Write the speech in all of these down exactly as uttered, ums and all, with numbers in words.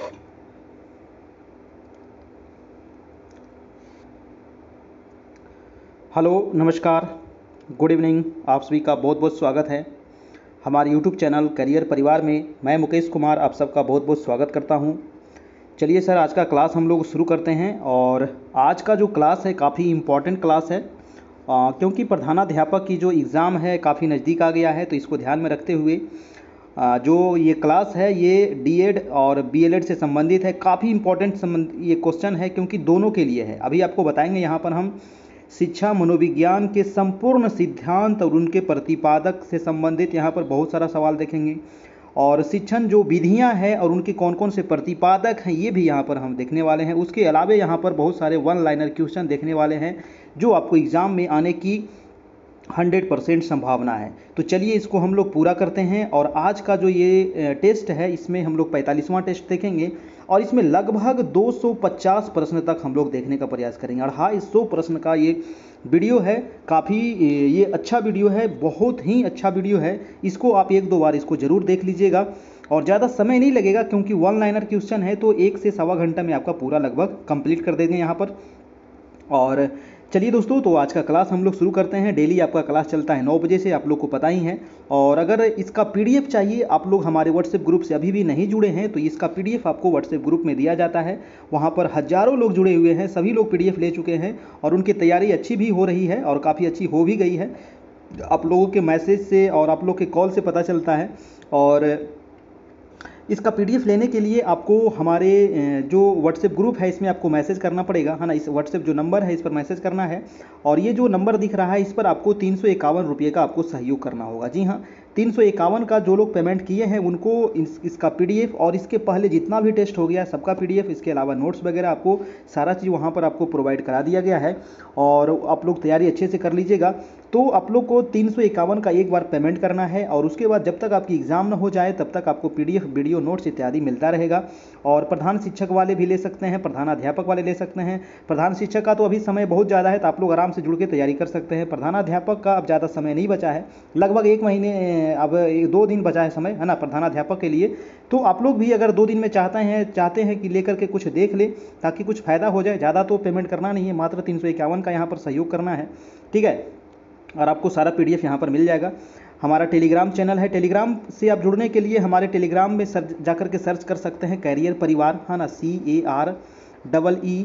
Hello, नमस्कार, good evening. आप सभी का बहुत बहुत स्वागत है हमारे यूट्यूब चैनल करियर परिवार में। मैं मुकेश कुमार आप सबका बहुत बहुत स्वागत करता हूं। चलिए सर, आज का क्लास हम लोग शुरू करते हैं। और आज का जो क्लास है काफ़ी इम्पॉर्टेंट क्लास है, आ, क्योंकि प्रधानाध्यापक की जो एग्ज़ाम है काफ़ी नज़दीक आ गया है। तो इसको ध्यान में रखते हुए आ, जो ये क्लास है ये डीएड और बीएलएड से संबंधित है। काफ़ी इम्पॉर्टेंट संबंध ये क्वेश्चन है, क्योंकि दोनों के लिए है। अभी आपको बताएंगे यहाँ पर हम शिक्षा मनोविज्ञान के संपूर्ण सिद्धांत और उनके प्रतिपादक से संबंधित यहाँ पर बहुत सारा सवाल देखेंगे। और शिक्षण जो विधियाँ हैं और उनके कौन कौन से प्रतिपादक हैं ये भी यहाँ पर हम देखने वाले हैं। उसके अलावा यहाँ पर बहुत सारे वन लाइनर क्वेश्चन देखने वाले हैं जो आपको एग्ज़ाम में आने की हंड्रेड परसेंट संभावना है। तो चलिए इसको हम लोग पूरा करते हैं। और आज का जो ये टेस्ट है इसमें हम लोग पैंतालीसवां टेस्ट देखेंगे और इसमें लगभग दो सौ पचास प्रश्न तक हम लोग देखने का प्रयास करेंगे। अढ़ाई सौ प्रश्न का ये वीडियो है। काफ़ी ये अच्छा वीडियो है, बहुत ही अच्छा वीडियो है। इसको आप एक दो बार इसको ज़रूर देख लीजिएगा और ज़्यादा समय नहीं लगेगा, क्योंकि वन लाइनर क्वेश्चन है तो एक से सवा घंटा में आपका पूरा लगभग कंप्लीट कर देंगे यहाँ पर। और चलिए दोस्तों, तो आज का क्लास हम लोग शुरू करते हैं। डेली आपका क्लास चलता है नौ बजे से, आप लोग को पता ही है। और अगर इसका पीडीएफ चाहिए, आप लोग हमारे व्हाट्सएप ग्रुप से अभी भी नहीं जुड़े हैं तो इसका पीडीएफ आपको व्हाट्सएप ग्रुप में दिया जाता है। वहाँ पर हज़ारों लोग जुड़े हुए हैं, सभी लोग पीडीएफ ले चुके हैं और उनकी तैयारी अच्छी भी हो रही है और काफ़ी अच्छी हो भी गई है। आप लोगों के मैसेज से और आप लोग के कॉल से पता चलता है। और इसका पीडीएफ लेने के लिए आपको हमारे जो व्हाट्सएप ग्रुप है इसमें आपको मैसेज करना पड़ेगा, है ना। इस व्हाट्सएप जो नंबर है इस पर मैसेज करना है और ये जो नंबर दिख रहा है इस पर आपको तीन सौ इक्यावन रुपये का आपको सहयोग करना होगा। जी हाँ, तीन सौ इक्यावन का जो लोग पेमेंट किए हैं उनको इस, इसका पीडीएफ और इसके पहले जितना भी टेस्ट हो गया सबका पीडीएफ, इसके अलावा नोट्स वगैरह आपको सारा चीज़ वहाँ पर आपको प्रोवाइड करा दिया गया है। और आप लोग तैयारी अच्छे से कर लीजिएगा। तो आप लोग को तीन सौ इक्यावन का एक बार पेमेंट करना है और उसके बाद जब तक आपकी एग्ज़ाम ना हो जाए तब तक आपको पीडीएफ, वीडियो, नोट्स इत्यादि मिलता रहेगा। और प्रधान शिक्षक वाले भी ले सकते हैं, प्रधान अध्यापक वाले ले सकते हैं। प्रधान शिक्षक का तो अभी समय बहुत ज़्यादा है तो आप लोग आराम से जुड़ के तैयारी कर सकते हैं। प्रधान अध्यापक का अब ज़्यादा समय नहीं बचा है, लगभग एक महीने, अब एक दो दिन बचा है समय, है ना, प्रधानाध्यापक के लिए। तो आप लोग भी अगर दो दिन में चाहते हैं चाहते हैं कि लेकर के कुछ देख ले ताकि कुछ फ़ायदा हो जाए, ज़्यादा तो पेमेंट करना नहीं है, मात्र तीन सौ इक्यावन का यहाँ पर सहयोग करना है, ठीक है। और आपको सारा पीडीएफ यहाँ पर मिल जाएगा। हमारा टेलीग्राम चैनल है, टेलीग्राम से आप जुड़ने के लिए हमारे टेलीग्राम में सर्च जाकर के सर्च कर सकते हैं कैरियर परिवार, है ना, C A R double E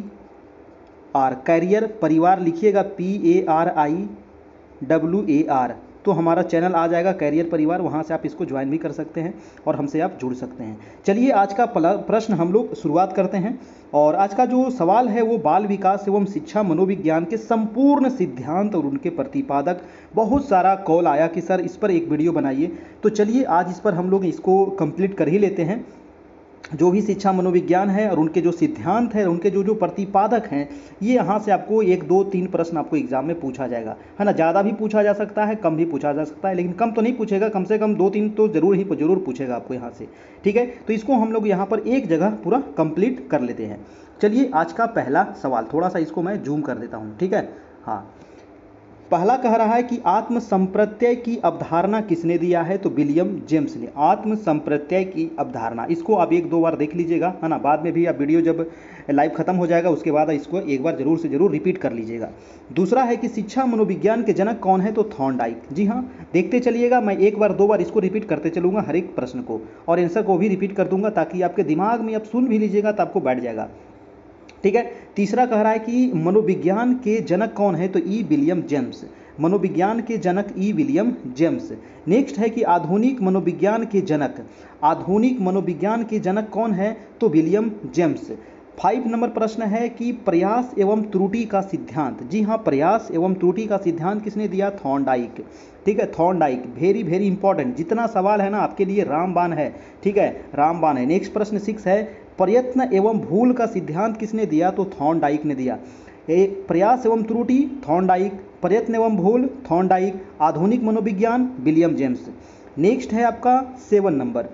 R, career Parivar लिखिएगा, P A R I W A R, तो हमारा चैनल आ जाएगा कैरियर परिवार। वहाँ से आप इसको ज्वाइन भी कर सकते हैं और हमसे आप जुड़ सकते हैं। चलिए आज का प्रश्न हम लोग शुरुआत करते हैं। और आज का जो सवाल है वो बाल विकास एवं शिक्षा मनोविज्ञान के संपूर्ण सिद्धांत और उनके प्रतिपादक। बहुत सारा कॉल आया कि सर इस पर एक वीडियो बनाइए, तो चलिए आज इस पर हम लोग इसको कंप्लीट कर ही लेते हैं। जो भी शिक्षा मनोविज्ञान है और उनके जो सिद्धांत हैं, उनके जो जो प्रतिपादक हैं, ये यहाँ से आपको एक दो तीन प्रश्न आपको एग्जाम में पूछा जाएगा, है ना। ज़्यादा भी पूछा जा सकता है, कम भी पूछा जा सकता है, लेकिन कम तो नहीं पूछेगा, कम से कम दो तीन तो जरूर ही जरूर पूछेगा आपको यहाँ से, ठीक है। तो इसको हम लोग यहाँ पर एक जगह पूरा कंप्लीट कर लेते हैं। चलिए आज का पहला सवाल, थोड़ा सा इसको मैं जूम कर देता हूँ, ठीक है। हाँ, पहला कह रहा है कि आत्म संप्रत्यय की अवधारणा किसने दिया है, तो विलियम जेम्स ने। आत्म संप्रत्यय की अवधारणा, इसको आप एक दो बार देख लीजिएगा, है ना। बाद में भी आप वीडियो जब लाइव खत्म हो जाएगा उसके बाद इसको एक बार जरूर से जरूर रिपीट कर लीजिएगा। दूसरा है कि शिक्षा मनोविज्ञान के जनक कौन है, तो थॉर्नडाइक। जी हाँ, देखते चलिएगा, मैं एक बार दो बार इसको रिपीट करते चलूँगा हर एक प्रश्न को, और आंसर को भी रिपीट कर दूंगा ताकि आपके दिमाग में आप सुन भी लीजिएगा तो आपको बैठ जाएगा, ठीक है। तीसरा कह रहा है कि मनोविज्ञान के जनक कौन है, तो ई विलियम जेम्स। मनोविज्ञान के जनक ई विलियम जेम्स। नेक्स्ट है कि आधुनिक मनोविज्ञान के जनक, आधुनिक मनोविज्ञान के जनक कौन है, तो विलियम जेम्स। फाइव नंबर प्रश्न है कि प्रयास एवं त्रुटि का सिद्धांत। जी हाँ, प्रयास एवं त्रुटि का सिद्धांत किसने दिया, थॉर्नडाइक, ठीक है, थॉर्नडाइक। वेरी वेरी इंपॉर्टेंट, जितना सवाल है ना आपके लिए रामबाण है, ठीक है, रामबाण है। नेक्स्ट प्रश्न सिक्स है, प्रयत्न एवं भूल का सिद्धांत किसने दिया, तो थॉर्नडाइक ने दिया। एक प्रयास एवं त्रुटि थॉर्नडाइक, प्रयत्न एवं भूल थॉर्नडाइक, आधुनिक मनोविज्ञान विलियम जेम्स। नेक्स्ट है आपका सेवन नंबर,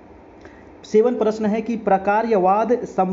सेवन प्रश्न है कि प्रकार्यवाद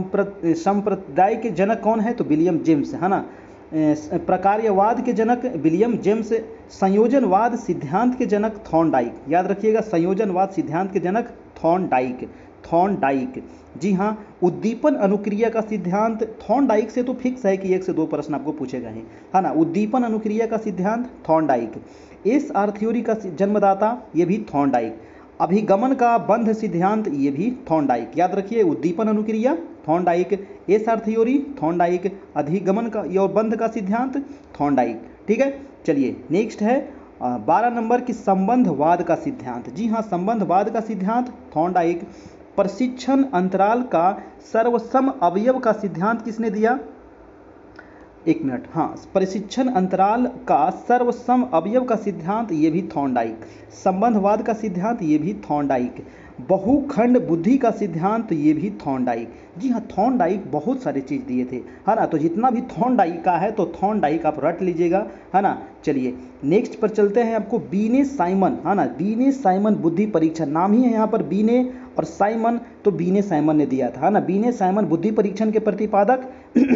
संप्रदाय के जनक कौन है, तो विलियम जेम्स, है ना। प्रकार्यवाद के जनक विलियम जेम्स। संयोजनवाद सिद्धांत के जनक थॉर्नडाइक, याद रखिएगा, संयोजनवाद सिद्धांत के जनक थॉर्नडाइक, थॉर्नडाइक। जी हाँ, उद्दीपन अनुक्रिया का सिद्धांत, थॉर्नडाइक से तो फिक्स है कि एक से दो प्रश्न आपको पूछेगा ही, है ना। उद्दीपन अनुक्रिया का सिद्धांत थॉर्नडाइक। एस आर थ्योरी का जन्मदाता ये भी थॉर्नडाइक। अभिगमन का बंध सिद्धांत ये भी थॉर्नडाइक। याद रखिए, उद्दीपन अनुक्रिया Thorndike, S R theory Thorndike, अधिगमन का और बंध का सिद्धांत थॉर्नडाइक। ठीक है, चलिए नेक्स्ट है बारह नंबर की संबंधवाद का सिद्धांत। जी हाँ, संबंधवाद का सिद्धांत थॉर्नडाइक। प्रशिक्षण अंतराल का सर्वसम अवयव का सिद्धांत किसने दिया? एक मिनट, हाँ, प्रशिक्षण अंतराल का सर्वसम अवयव का सिद्धांत ये भी थॉर्नडाइक। संबंधवाद का सिद्धांत ये भी थॉर्नडाइक। बहुखंड बुद्धि का सिद्धांत ये भी थॉर्नडाइक। जी हाँ, थॉर्नडाइक बहुत सारी चीज़ दिए थे, है ना। तो जितना भी थॉर्नडाइक का है तो थॉर्नडाइक आप रट लीजिएगा, है ना। चलिए नेक्स्ट पर चलते हैं। आपको बीने साइमन, है ना, बीने साइमन बुद्धि परीक्षण नाम ही है यहाँ पर, बीने और साइमन, तो बीने साइमन ने दिया था, है ना। बीने साइमन बुद्धि परीक्षण के प्रतिपादक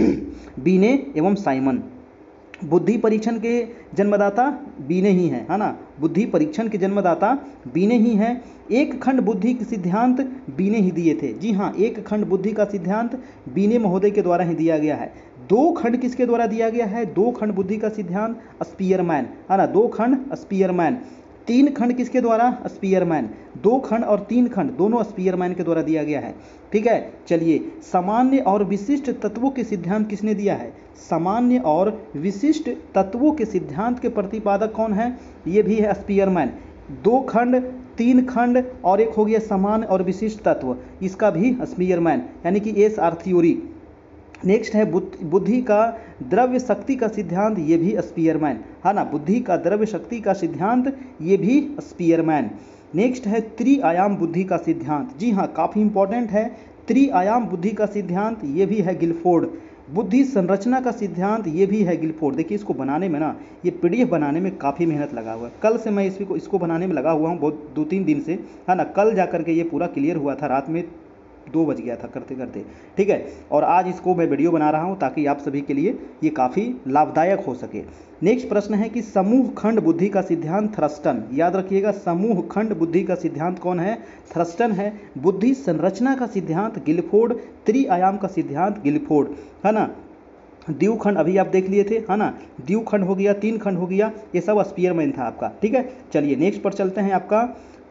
बीने एवं साइमन। बुद्धि परीक्षण के जन्मदाता बीने ही हैं, है ना। बुद्धि परीक्षण के जन्मदाता बीने ही हैं। एक खंड बुद्धि के सिद्धांत बीने ही दिए थे। जी हाँ, एक खंड बुद्धि का सिद्धांत बीने महोदय के द्वारा ही दिया गया है। दो खंड किसके द्वारा दिया गया है? दो खंड बुद्धि का सिद्धांत स्पीयरमैन, है ना, दो खंड स्पीयरमैन। तीन खंड किसके द्वारा? स्पीयरमैन। दो खंड और तीन खंड दोनों स्पीयरमैन के द्वारा दिया गया है। ठीक है, चलिए सामान्य और विशिष्ट तत्वों के सिद्धांत किसने दिया है? सामान्य और विशिष्ट तत्वों के सिद्धांत के प्रतिपादक कौन है? ये भी है स्पीयरमैन। दो खंड, तीन खंड और एक हो गया समान और विशिष्ट तत्व, इसका भी स्पीयरमैन, यानी कि एस आर थ्योरी। नेक्स्ट है बुद्धि का द्रव्य शक्ति का सिद्धांत, ये भी स्पीयरमैन, है ना। बुद्धि का द्रव्य शक्ति का सिद्धांत ये भी स्पीयरमैन। नेक्स्ट है त्रिआयाम बुद्धि का सिद्धांत। जी हाँ, काफ़ी इंपॉर्टेंट है। त्रिआयाम बुद्धि का सिद्धांत ये भी है गिलफोर्ड। बुद्धि संरचना का सिद्धांत ये भी है गिलफोर्ड। देखिए इसको बनाने में ना, ये पीडीएफ बनाने में काफ़ी मेहनत लगा हुआ है। कल से मैं इसको इसको बनाने में लगा हुआ हूँ, बहुत दो तीन दिन से, है ना। कल जा करके ये पूरा क्लियर हुआ था, रात में दो बज गया था करते करते। ठीक है, और आज इसको मैं वीडियो बना रहा हूँ ताकि आप सभी के लिए ये काफ़ी लाभदायक हो सके। नेक्स्ट प्रश्न है कि समूह खंड बुद्धि का सिद्धांत थ्रस्टन। याद रखिएगा, समूह खंड बुद्धि का सिद्धांत कौन है? थ्रस्टन है। बुद्धि संरचना का सिद्धांत गिलफोर्ड। त्रिआयाम का सिद्धांत गिलफोर्ड, है ना। द्विखंड अभी आप देख लिए थे, है ना। द्विखंड हो गया, तीन खंड हो गया, ये सब स्पीयरमैन था आपका। ठीक है, चलिए नेक्स्ट पर चलते हैं। आपका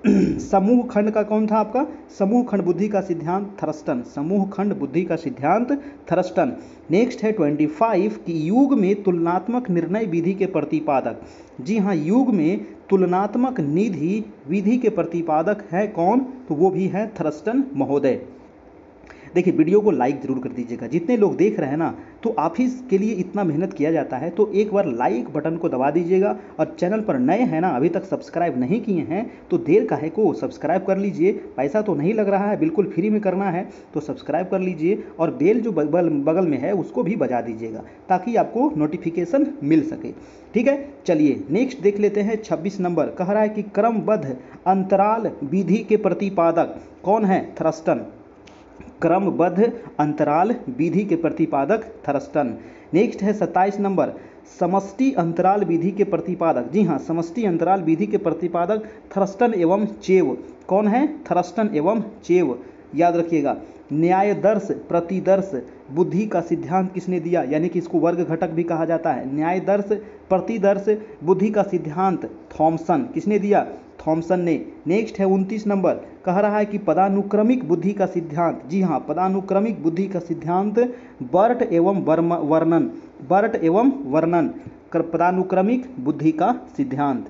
समूह खंड का कौन था? आपका समूह खंड बुद्धि का सिद्धांत थ्रस्टन। समूह खंड बुद्धि का सिद्धांत थ्रस्टन। नेक्स्ट है पच्चीस कि युग में तुलनात्मक निर्णय विधि के प्रतिपादक। जी हाँ, युग में तुलनात्मक निधि विधि के प्रतिपादक है कौन? तो वो भी है थ्रस्टन महोदय। देखिए वीडियो को लाइक ज़रूर कर दीजिएगा, जितने लोग देख रहे हैं ना, तो आप ही के लिए इतना मेहनत किया जाता है, तो एक बार लाइक बटन को दबा दीजिएगा। और चैनल पर नए हैं ना, अभी तक सब्सक्राइब नहीं किए हैं, तो देर काहे को, सब्सक्राइब कर लीजिए। पैसा तो नहीं लग रहा है, बिल्कुल फ्री में करना है, तो सब्सक्राइब कर लीजिए। और बेल जो बगल बगल में है उसको भी बजा दीजिएगा ताकि आपको नोटिफिकेशन मिल सके। ठीक है, चलिए नेक्स्ट देख लेते हैं। छब्बीस नंबर कह रहा है कि क्रमबद्ध अंतराल विधि के प्रतिपादक कौन है? थ्रस्टन। क्रमबद्ध अंतराल विधि के प्रतिपादक थ्रस्टन। नेक्स्ट है सत्ताईस नंबर, समष्टि अंतराल विधि के प्रतिपादक। जी हाँ, समष्टि अंतराल विधि के प्रतिपादक थ्रस्टन एवं चेव। कौन है? थ्रस्टन एवं चेव, याद रखिएगा। न्यायदर्श प्रतिदर्श बुद्धि का सिद्धांत किसने दिया? यानी कि इसको वर्ग घटक भी कहा जाता है। न्यायदर्श प्रतिदर्श बुद्धि का सिद्धांत थॉमसन। किसने दिया? थॉमसन ने। नेक्स्ट है उनतीस नंबर, कह रहा है कि पदानुक्रमिक बुद्धि का सिद्धांत। जी हाँ, पदानुक्रमिक बुद्धि का सिद्धांत बर्ट एवं वर्णन। बर्ट एवं वर्णन, पदानुक्रमिक बुद्धि का सिद्धांत।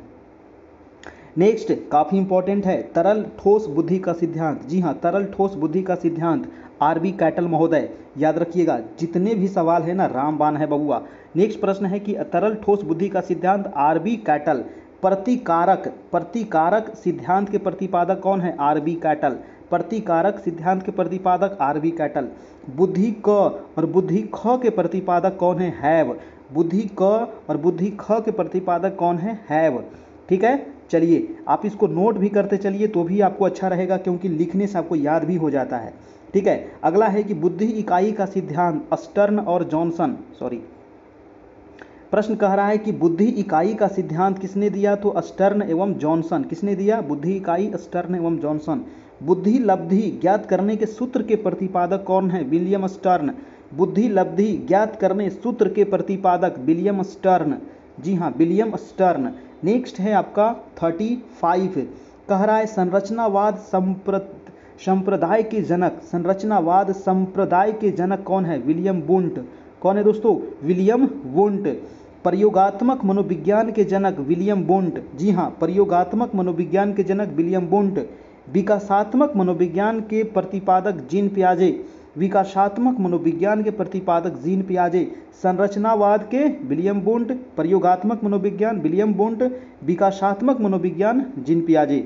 नेक्स्ट काफ़ी इंपॉर्टेंट है, तरल ठोस बुद्धि का सिद्धांत। जी हाँ, तरल ठोस बुद्धि का सिद्धांत आर बी कैटल महोदय। याद रखिएगा, जितने भी सवाल है ना रामबाण है बबुआ। नेक्स्ट प्रश्न है कि तरल ठोस बुद्धि का सिद्धांत आर बी कैटल। प्रतिकारक प्रतिकारक सिद्धांत के प्रतिपादक कौन है? R B Cattell. प्रतिकारक सिद्धांत के प्रतिपादक आर बी कैटल। बुद्धि क और बुद्धि ख के प्रतिपादक कौन है? हैव। बुद्धि क और बुद्धि ख के प्रतिपादक कौन है? हैव। ठीक है, चलिए आप इसको नोट भी करते चलिए तो भी आपको अच्छा रहेगा, क्योंकि लिखने से आपको याद भी हो जाता है। ठीक है, अगला है कि बुद्धि इकाई का सिद्धांत स्टर्न और जॉनसन। सॉरी, प्रश्न कह रहा है कि बुद्धि इकाई का सिद्धांत किसने दिया? तो स्टर्न एवं जॉनसन। किसने दिया? बुद्धि इकाई स्टर्न एवं जॉनसन। बुद्धि लब्धि ज्ञात करने के सूत्र के प्रतिपादक कौन है? William Stern. बुद्धि लब्धि ज्ञात करने सूत्र के प्रतिपादक विलियम स्टर्न। जी हाँ, विलियम स्टर्न। नेक्स्ट है आपका थर्टी फाइव, कह रहा है संरचनावाद संप्रदाय के जनक, संरचनावाद संप्रदाय के जनक कौन है? William Wundt. कौन है दोस्तों? William Wundt. प्रयोगात्मक मनोविज्ञान के जनक विलियम वुंट। जी हाँ, प्रयोगात्मक मनोविज्ञान के जनक विलियम वुंट। विकासात्मक मनोविज्ञान के प्रतिपादक जीन पियाजे, विकासात्मक मनोविज्ञान के प्रतिपादक जीन पियाजे। संरचनावाद के विलियम वुंट, प्रयोगात्मक मनोविज्ञान विलियम वुंट, विकासात्मक मनोविज्ञान जीन पियाजे।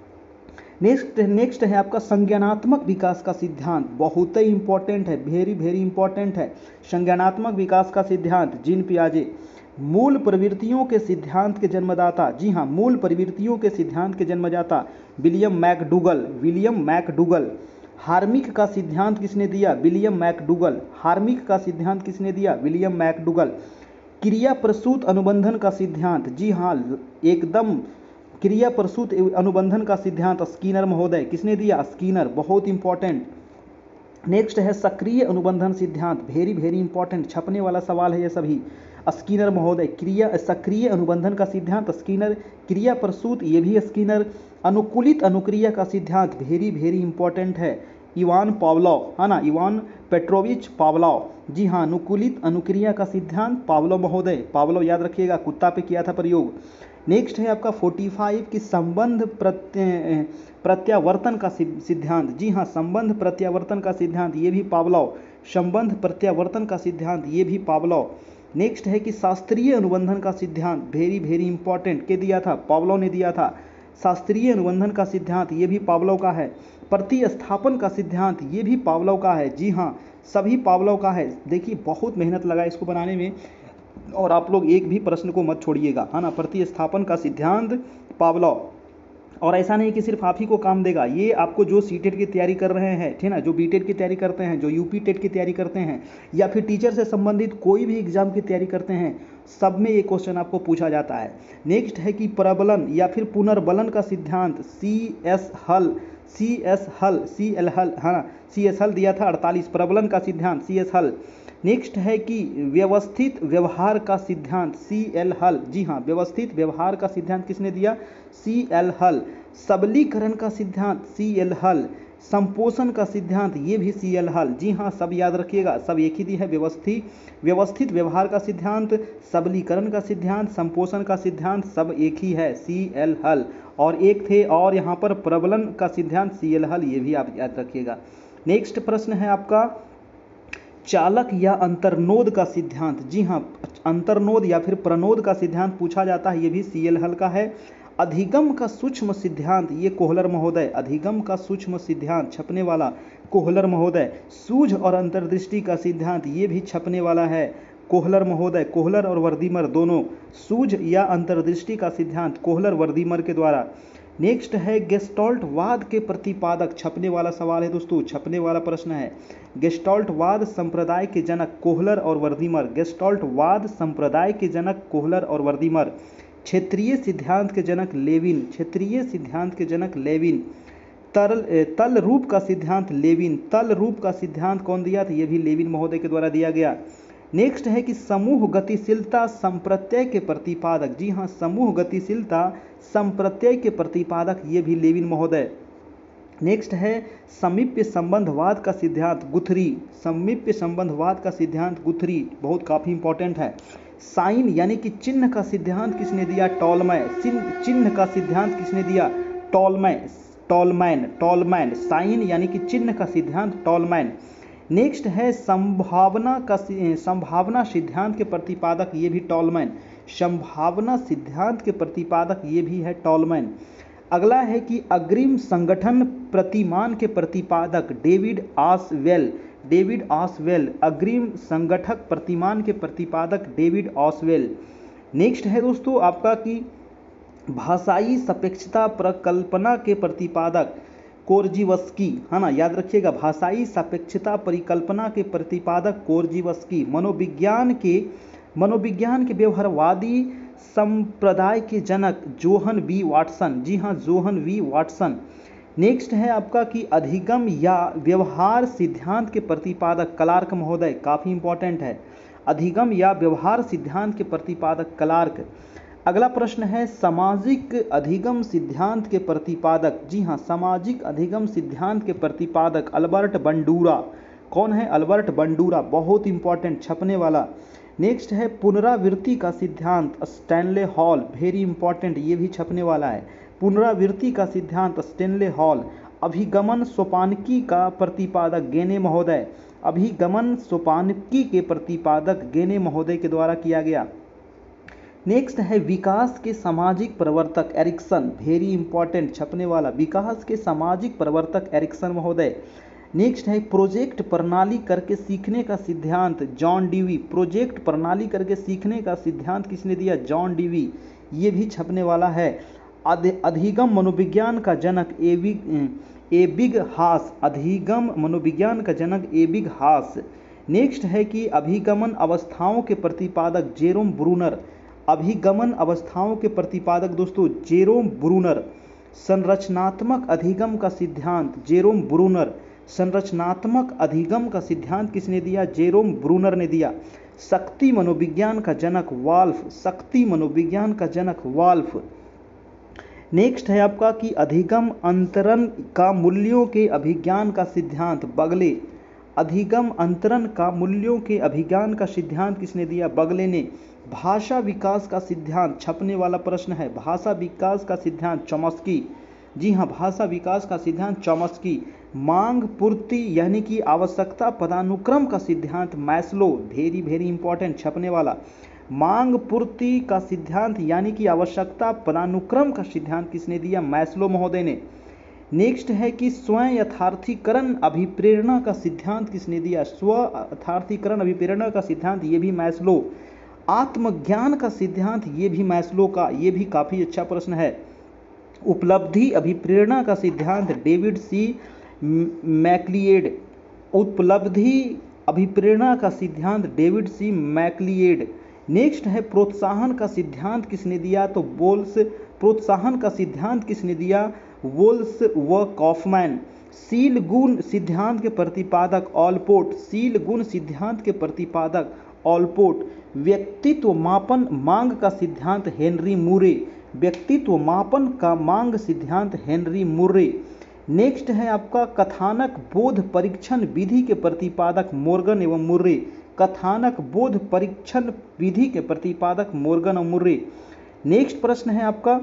नेक्स्ट नेक्स्ट है आपका संज्ञानात्मक विकास का सिद्धांत, बहुत ही इंपॉर्टेंट है, वेरी वेरी इंपॉर्टेंट है। संज्ञानात्मक विकास का सिद्धांत जीन पियाजे। मूल प्रवृत्तियों के सिद्धांत के जन्मदाता, जी हाँ, मूल प्रवृत्तियों के सिद्धांत के जन्मदाता William McDougall, William McDougall. Hormic का सिद्धांत किसने दिया? William McDougall. हार्मिक का सिद्धांत किसने दिया? William McDougall. क्रिया प्रसूत अनुबंधन का सिद्धांत, जी हाँ, एकदम क्रिया प्रसूत अनुबंधन का सिद्धांत स्कीनर महोदय। किसने दिया? स्कीनर, बहुत इंपॉर्टेंट। नेक्स्ट है सक्रिय अनुबंधन सिद्धांत, वेरी वेरी इंपॉर्टेंट, छपने वाला सवाल है ये सभी। स्कीनर महोदय। क्रिया सक्रिय अनुबंधन का सिद्धांत स्कीनर। क्रिया प्रसूत, ये भी स्कीनर। अनुकूलित अनुक्रिया का सिद्धांत, वेरी वेरी इंपॉर्टेंट है, इवान पावलोव, है ना, इवान पेट्रोविच पावलोव। जी हाँ, अनुकूलित अनुक्रिया का सिद्धांत पावलोव महोदय। पावलोव याद रखिएगा, कुत्ता पे किया था प्रयोग। नेक्स्ट है आपका पैंतालीस की संबंध प्रत्य प्रत्यावर्तन का सिद्धांत। जी हाँ, संबंध प्रत्यावर्तन का सिद्धांत, ये भी पावलोव। संबंध प्रत्यावर्तन का सिद्धांत, ये भी पावलोव। नेक्स्ट है कि शास्त्रीय अनुबंधन का सिद्धांत, वेरी वेरी इंपॉर्टेंट, के दिया था? पावलोव ने दिया था। शास्त्रीय अनुबंधन का सिद्धांत, ये भी पावलोव का है। प्रतिस्थापन का सिद्धांत, ये भी पावलोव का है। जी हाँ, सभी पावलोव का है। देखिए बहुत मेहनत लगा इसको बनाने में, और आप लोग एक भी प्रश्न को मत छोड़िएगा, है ना। प्रतिस्थापन का सिद्धांत पावलोव। और ऐसा नहीं कि सिर्फ आप ही को काम देगा, ये आपको जो सीटेट की तैयारी कर रहे हैं, ठीक है ना, जो बीटेट की तैयारी करते हैं, जो यूपी टेट की तैयारी करते हैं, या फिर टीचर से संबंधित कोई भी एग्जाम की तैयारी करते हैं, सब में ये क्वेश्चन आपको पूछा जाता है। नेक्स्ट है कि प्रबलन या फिर पुनर्बलन का सिद्धांत, सी एस हल, सी एस हल, सी एल हल, है ना, सी एस हल दिया था अड़तालीस। प्रबलन का सिद्धांत सी एस हल। नेक्स्ट है कि व्यवस्थित व्यवहार का सिद्धांत, सी एल हल। जी हाँ, व्यवस्थित व्यवहार का सिद्धांत किसने दिया? सी एल हल। सबलीकरण का सिद्धांत, सी एल हल। संपोषण का सिद्धांत, ये भी सी एल हल। जी हाँ, सब याद रखिएगा, सब एक ही दी है। व्यवस्थित व्यवस्थित व्यवहार का सिद्धांत, सबलीकरण का सिद्धांत, संपोषण का सिद्धांत, सब एक ही है, सी एल हल। और एक थे और यहाँ पर प्रबलन का सिद्धांत, सी एल हल, ये भी आप याद रखिएगा। नेक्स्ट प्रश्न है आपका चालक या अंतर्नोद का सिद्धांत। जी हाँ, अंतर्नोद या फिर प्रनोद का सिद्धांत पूछा जाता है, ये भी सी एल हल का है। अधिगम का सूक्ष्म सिद्धांत, ये कोहलर महोदय। अधिगम का सूक्ष्म सिद्धांत छपने वाला कोहलर महोदय। सूझ और अंतर्दृष्टि का सिद्धांत, ये भी छपने वाला है कोहलर महोदय। कोहलर और वर्दीमर दोनों। सूझ या अंतर्दृष्टि का सिद्धांत कोहलर वर्दीमर के द्वारा। नेक्स्ट है गेस्टॉल्टवाद के प्रतिपादक, छपने वाला सवाल है दोस्तों, छपने वाला प्रश्न है। गेस्टॉल्टवाद संप्रदाय के जनक कोहलर और वर्दीमर। गेस्टॉल्टवाद संप्रदाय के जनक कोहलर और वर्दीमर। क्षेत्रीय सिद्धांत के जनक लेविन। क्षेत्रीय सिद्धांत के जनक लेविन। तरल तल रूप का सिद्धांत लेविन। तल रूप का सिद्धांत कौन दिया था? ये भी लेविन महोदय के द्वारा दिया गया। नेक्स्ट है कि समूह गतिशीलता संप्रत्यय के प्रतिपादक। जी हाँ, समूह गतिशीलता संप्रत्यय के प्रतिपादक, ये भी लेविन महोदय। नेक्स्ट है समीप्य संबंधवाद का सिद्धांत गुथरी। समीप्य संबंधवाद का सिद्धांत गुथरी, बहुत काफी इंपॉर्टेंट है। साइन यानी कि चिन्ह का सिद्धांत किसने दिया? टॉलमय। चिन्ह का सिद्धांत किसने दिया? टॉलमय। टॉलमैन टॉलमैन साइन यानी कि चिन्ह का सिद्धांत टॉलमैन। नेक्स्ट है संभावना का संभावना सिद्धांत के प्रतिपादक, ये भी टॉलमैन। संभावना सिद्धांत के प्रतिपादक, ये भी है टॉलमैन। अगला है कि अग्रिम संगठन प्रतिमान के प्रतिपादक डेविड ऑसवेल। डेविड ऑसवेल। अग्रिम संगठक प्रतिमान के प्रतिपादक डेविड ऑसवेल। नेक्स्ट है दोस्तों आपका कि भाषाई सापेक्षता परिकल्पना के प्रतिपादक कोर्जिवस्की, है ना, याद रखिएगा, भाषाई सापेक्षता परिकल्पना के प्रतिपादक कोर्जिवस्की। मनोविज्ञान के मनोविज्ञान के व्यवहारवादी संप्रदाय के जनक जोहन वी वाटसन। जी हाँ, जोहन वी वाटसन। नेक्स्ट है आपका कि अधिगम या व्यवहार सिद्धांत के प्रतिपादक क्लार्क महोदय, काफ़ी इंपॉर्टेंट है, अधिगम या व्यवहार सिद्धांत के प्रतिपादक क्लार्क। अगला प्रश्न है सामाजिक अधिगम सिद्धांत के प्रतिपादक, जी हाँ सामाजिक अधिगम सिद्धांत के प्रतिपादक अल्बर्ट बंडूरा। कौन है? अल्बर्ट बंडूरा, बहुत इंपॉर्टेंट, छपने वाला। नेक्स्ट है पुनरावृत्ति का सिद्धांत स्टैनले हॉल, वेरी इंपॉर्टेंट, ये भी छपने वाला है। पुनरावृत्ति का सिद्धांत स्टैनले हॉल। अभिगमन सोपानकी का प्रतिपादक गेने महोदय, अभिगमन सोपानकी के प्रतिपादक गेने महोदय के द्वारा किया गया। नेक्स्ट है विकास के सामाजिक प्रवर्तक एरिक्सन, वेरी इंपॉर्टेंट, छपने वाला, विकास के सामाजिक प्रवर्तक एरिक्सन महोदय। नेक्स्ट है प्रोजेक्ट प्रणाली करके सीखने का सिद्धांत जॉन डीवी, प्रोजेक्ट प्रणाली करके सीखने का सिद्धांत किसने दिया? जॉन डीवी, ये भी छपने वाला है। अधिगम मनोविज्ञान का जनक एबिग एबिग हास, अधिगम मनोविज्ञान का जनक एबिग हास। नेक्स्ट है कि अभिगमन अवस्थाओं के प्रतिपादक जेरोम ब्रूनर, अभिगमन अवस्थाओं के प्रतिपादक दोस्तों जेरोम ब्रूनर। संरचनात्मक अधिगम का सिद्धांत जेरोम ब्रूनर, संरचनात्मक अधिगम का सिद्धांत किसने दिया? जेरोम ब्रूनर ने दिया। शक्ति मनोविज्ञान का जनक वाल्फ, शक्ति मनोविज्ञान का जनक वाल्फ। नेक्स्ट है आपका कि अधिगम अंतरण का मूल्यों के अभिज्ञान का सिद्धांत बगले, अधिगम अंतरण का मूल्यों के अभिज्ञान का सिद्धांत किसने दिया? बगले ने। भाषा विकास का सिद्धांत, छपने वाला प्रश्न है, भाषा विकास का सिद्धांत चॉम्स्की, जी हाँ भाषा विकास का सिद्धांत चॉम्स्की। मांग पूर्ति यानी कि आवश्यकता पदानुक्रम का सिद्धांत मैस्लो, वेरी वेरी इंपॉर्टेंट, छपने वाला। मांग पूर्ति का सिद्धांत यानी कि आवश्यकता पदानुक्रम का सिद्धांत किसने दिया? मैस्लो महोदय ने। नेक्स्ट है कि स्वयं यथार्थीकरण अभिप्रेरणा का सिद्धांत किसने दिया? स्व यथार्थीकरण अभिप्रेरणा का सिद्धांत, ये भी मैस्लो। आत्मज्ञान का सिद्धांत, ये भी मैस्लो का, ये भी काफी अच्छा प्रश्न है। उपलब्धि अभिप्रेरणा का सिद्धांत डेविड सी मैक्लिएड, उपलब्धि अभिप्रेरणा का सिद्धांत डेविड सी मैक्लिएड। नेक्स्ट है प्रोत्साहन का सिद्धांत किसने दिया? तो वोल्स, प्रोत्साहन का सिद्धांत किसने दिया? वोल्स व कॉफमैन। शील गुण सिद्धांत के प्रतिपादक ऑलपोर्ट, शील गुण सिद्धांत के प्रतिपादक ऑलपोर्ट। व्यक्तित्व मापन मांग का सिद्धांत हेनरी मुरे, व्यक्तित्व मापन का मांग सिद्धांत हेनरी मुरे। नेक्स्ट है आपका कथानक बोध परीक्षण विधि के प्रतिपादक मोर्गन एवं मुर्रे, कथानक बोध परीक्षण विधि के प्रतिपादक मोर्गन और मुर्रे। नेक्स्ट प्रश्न है आपका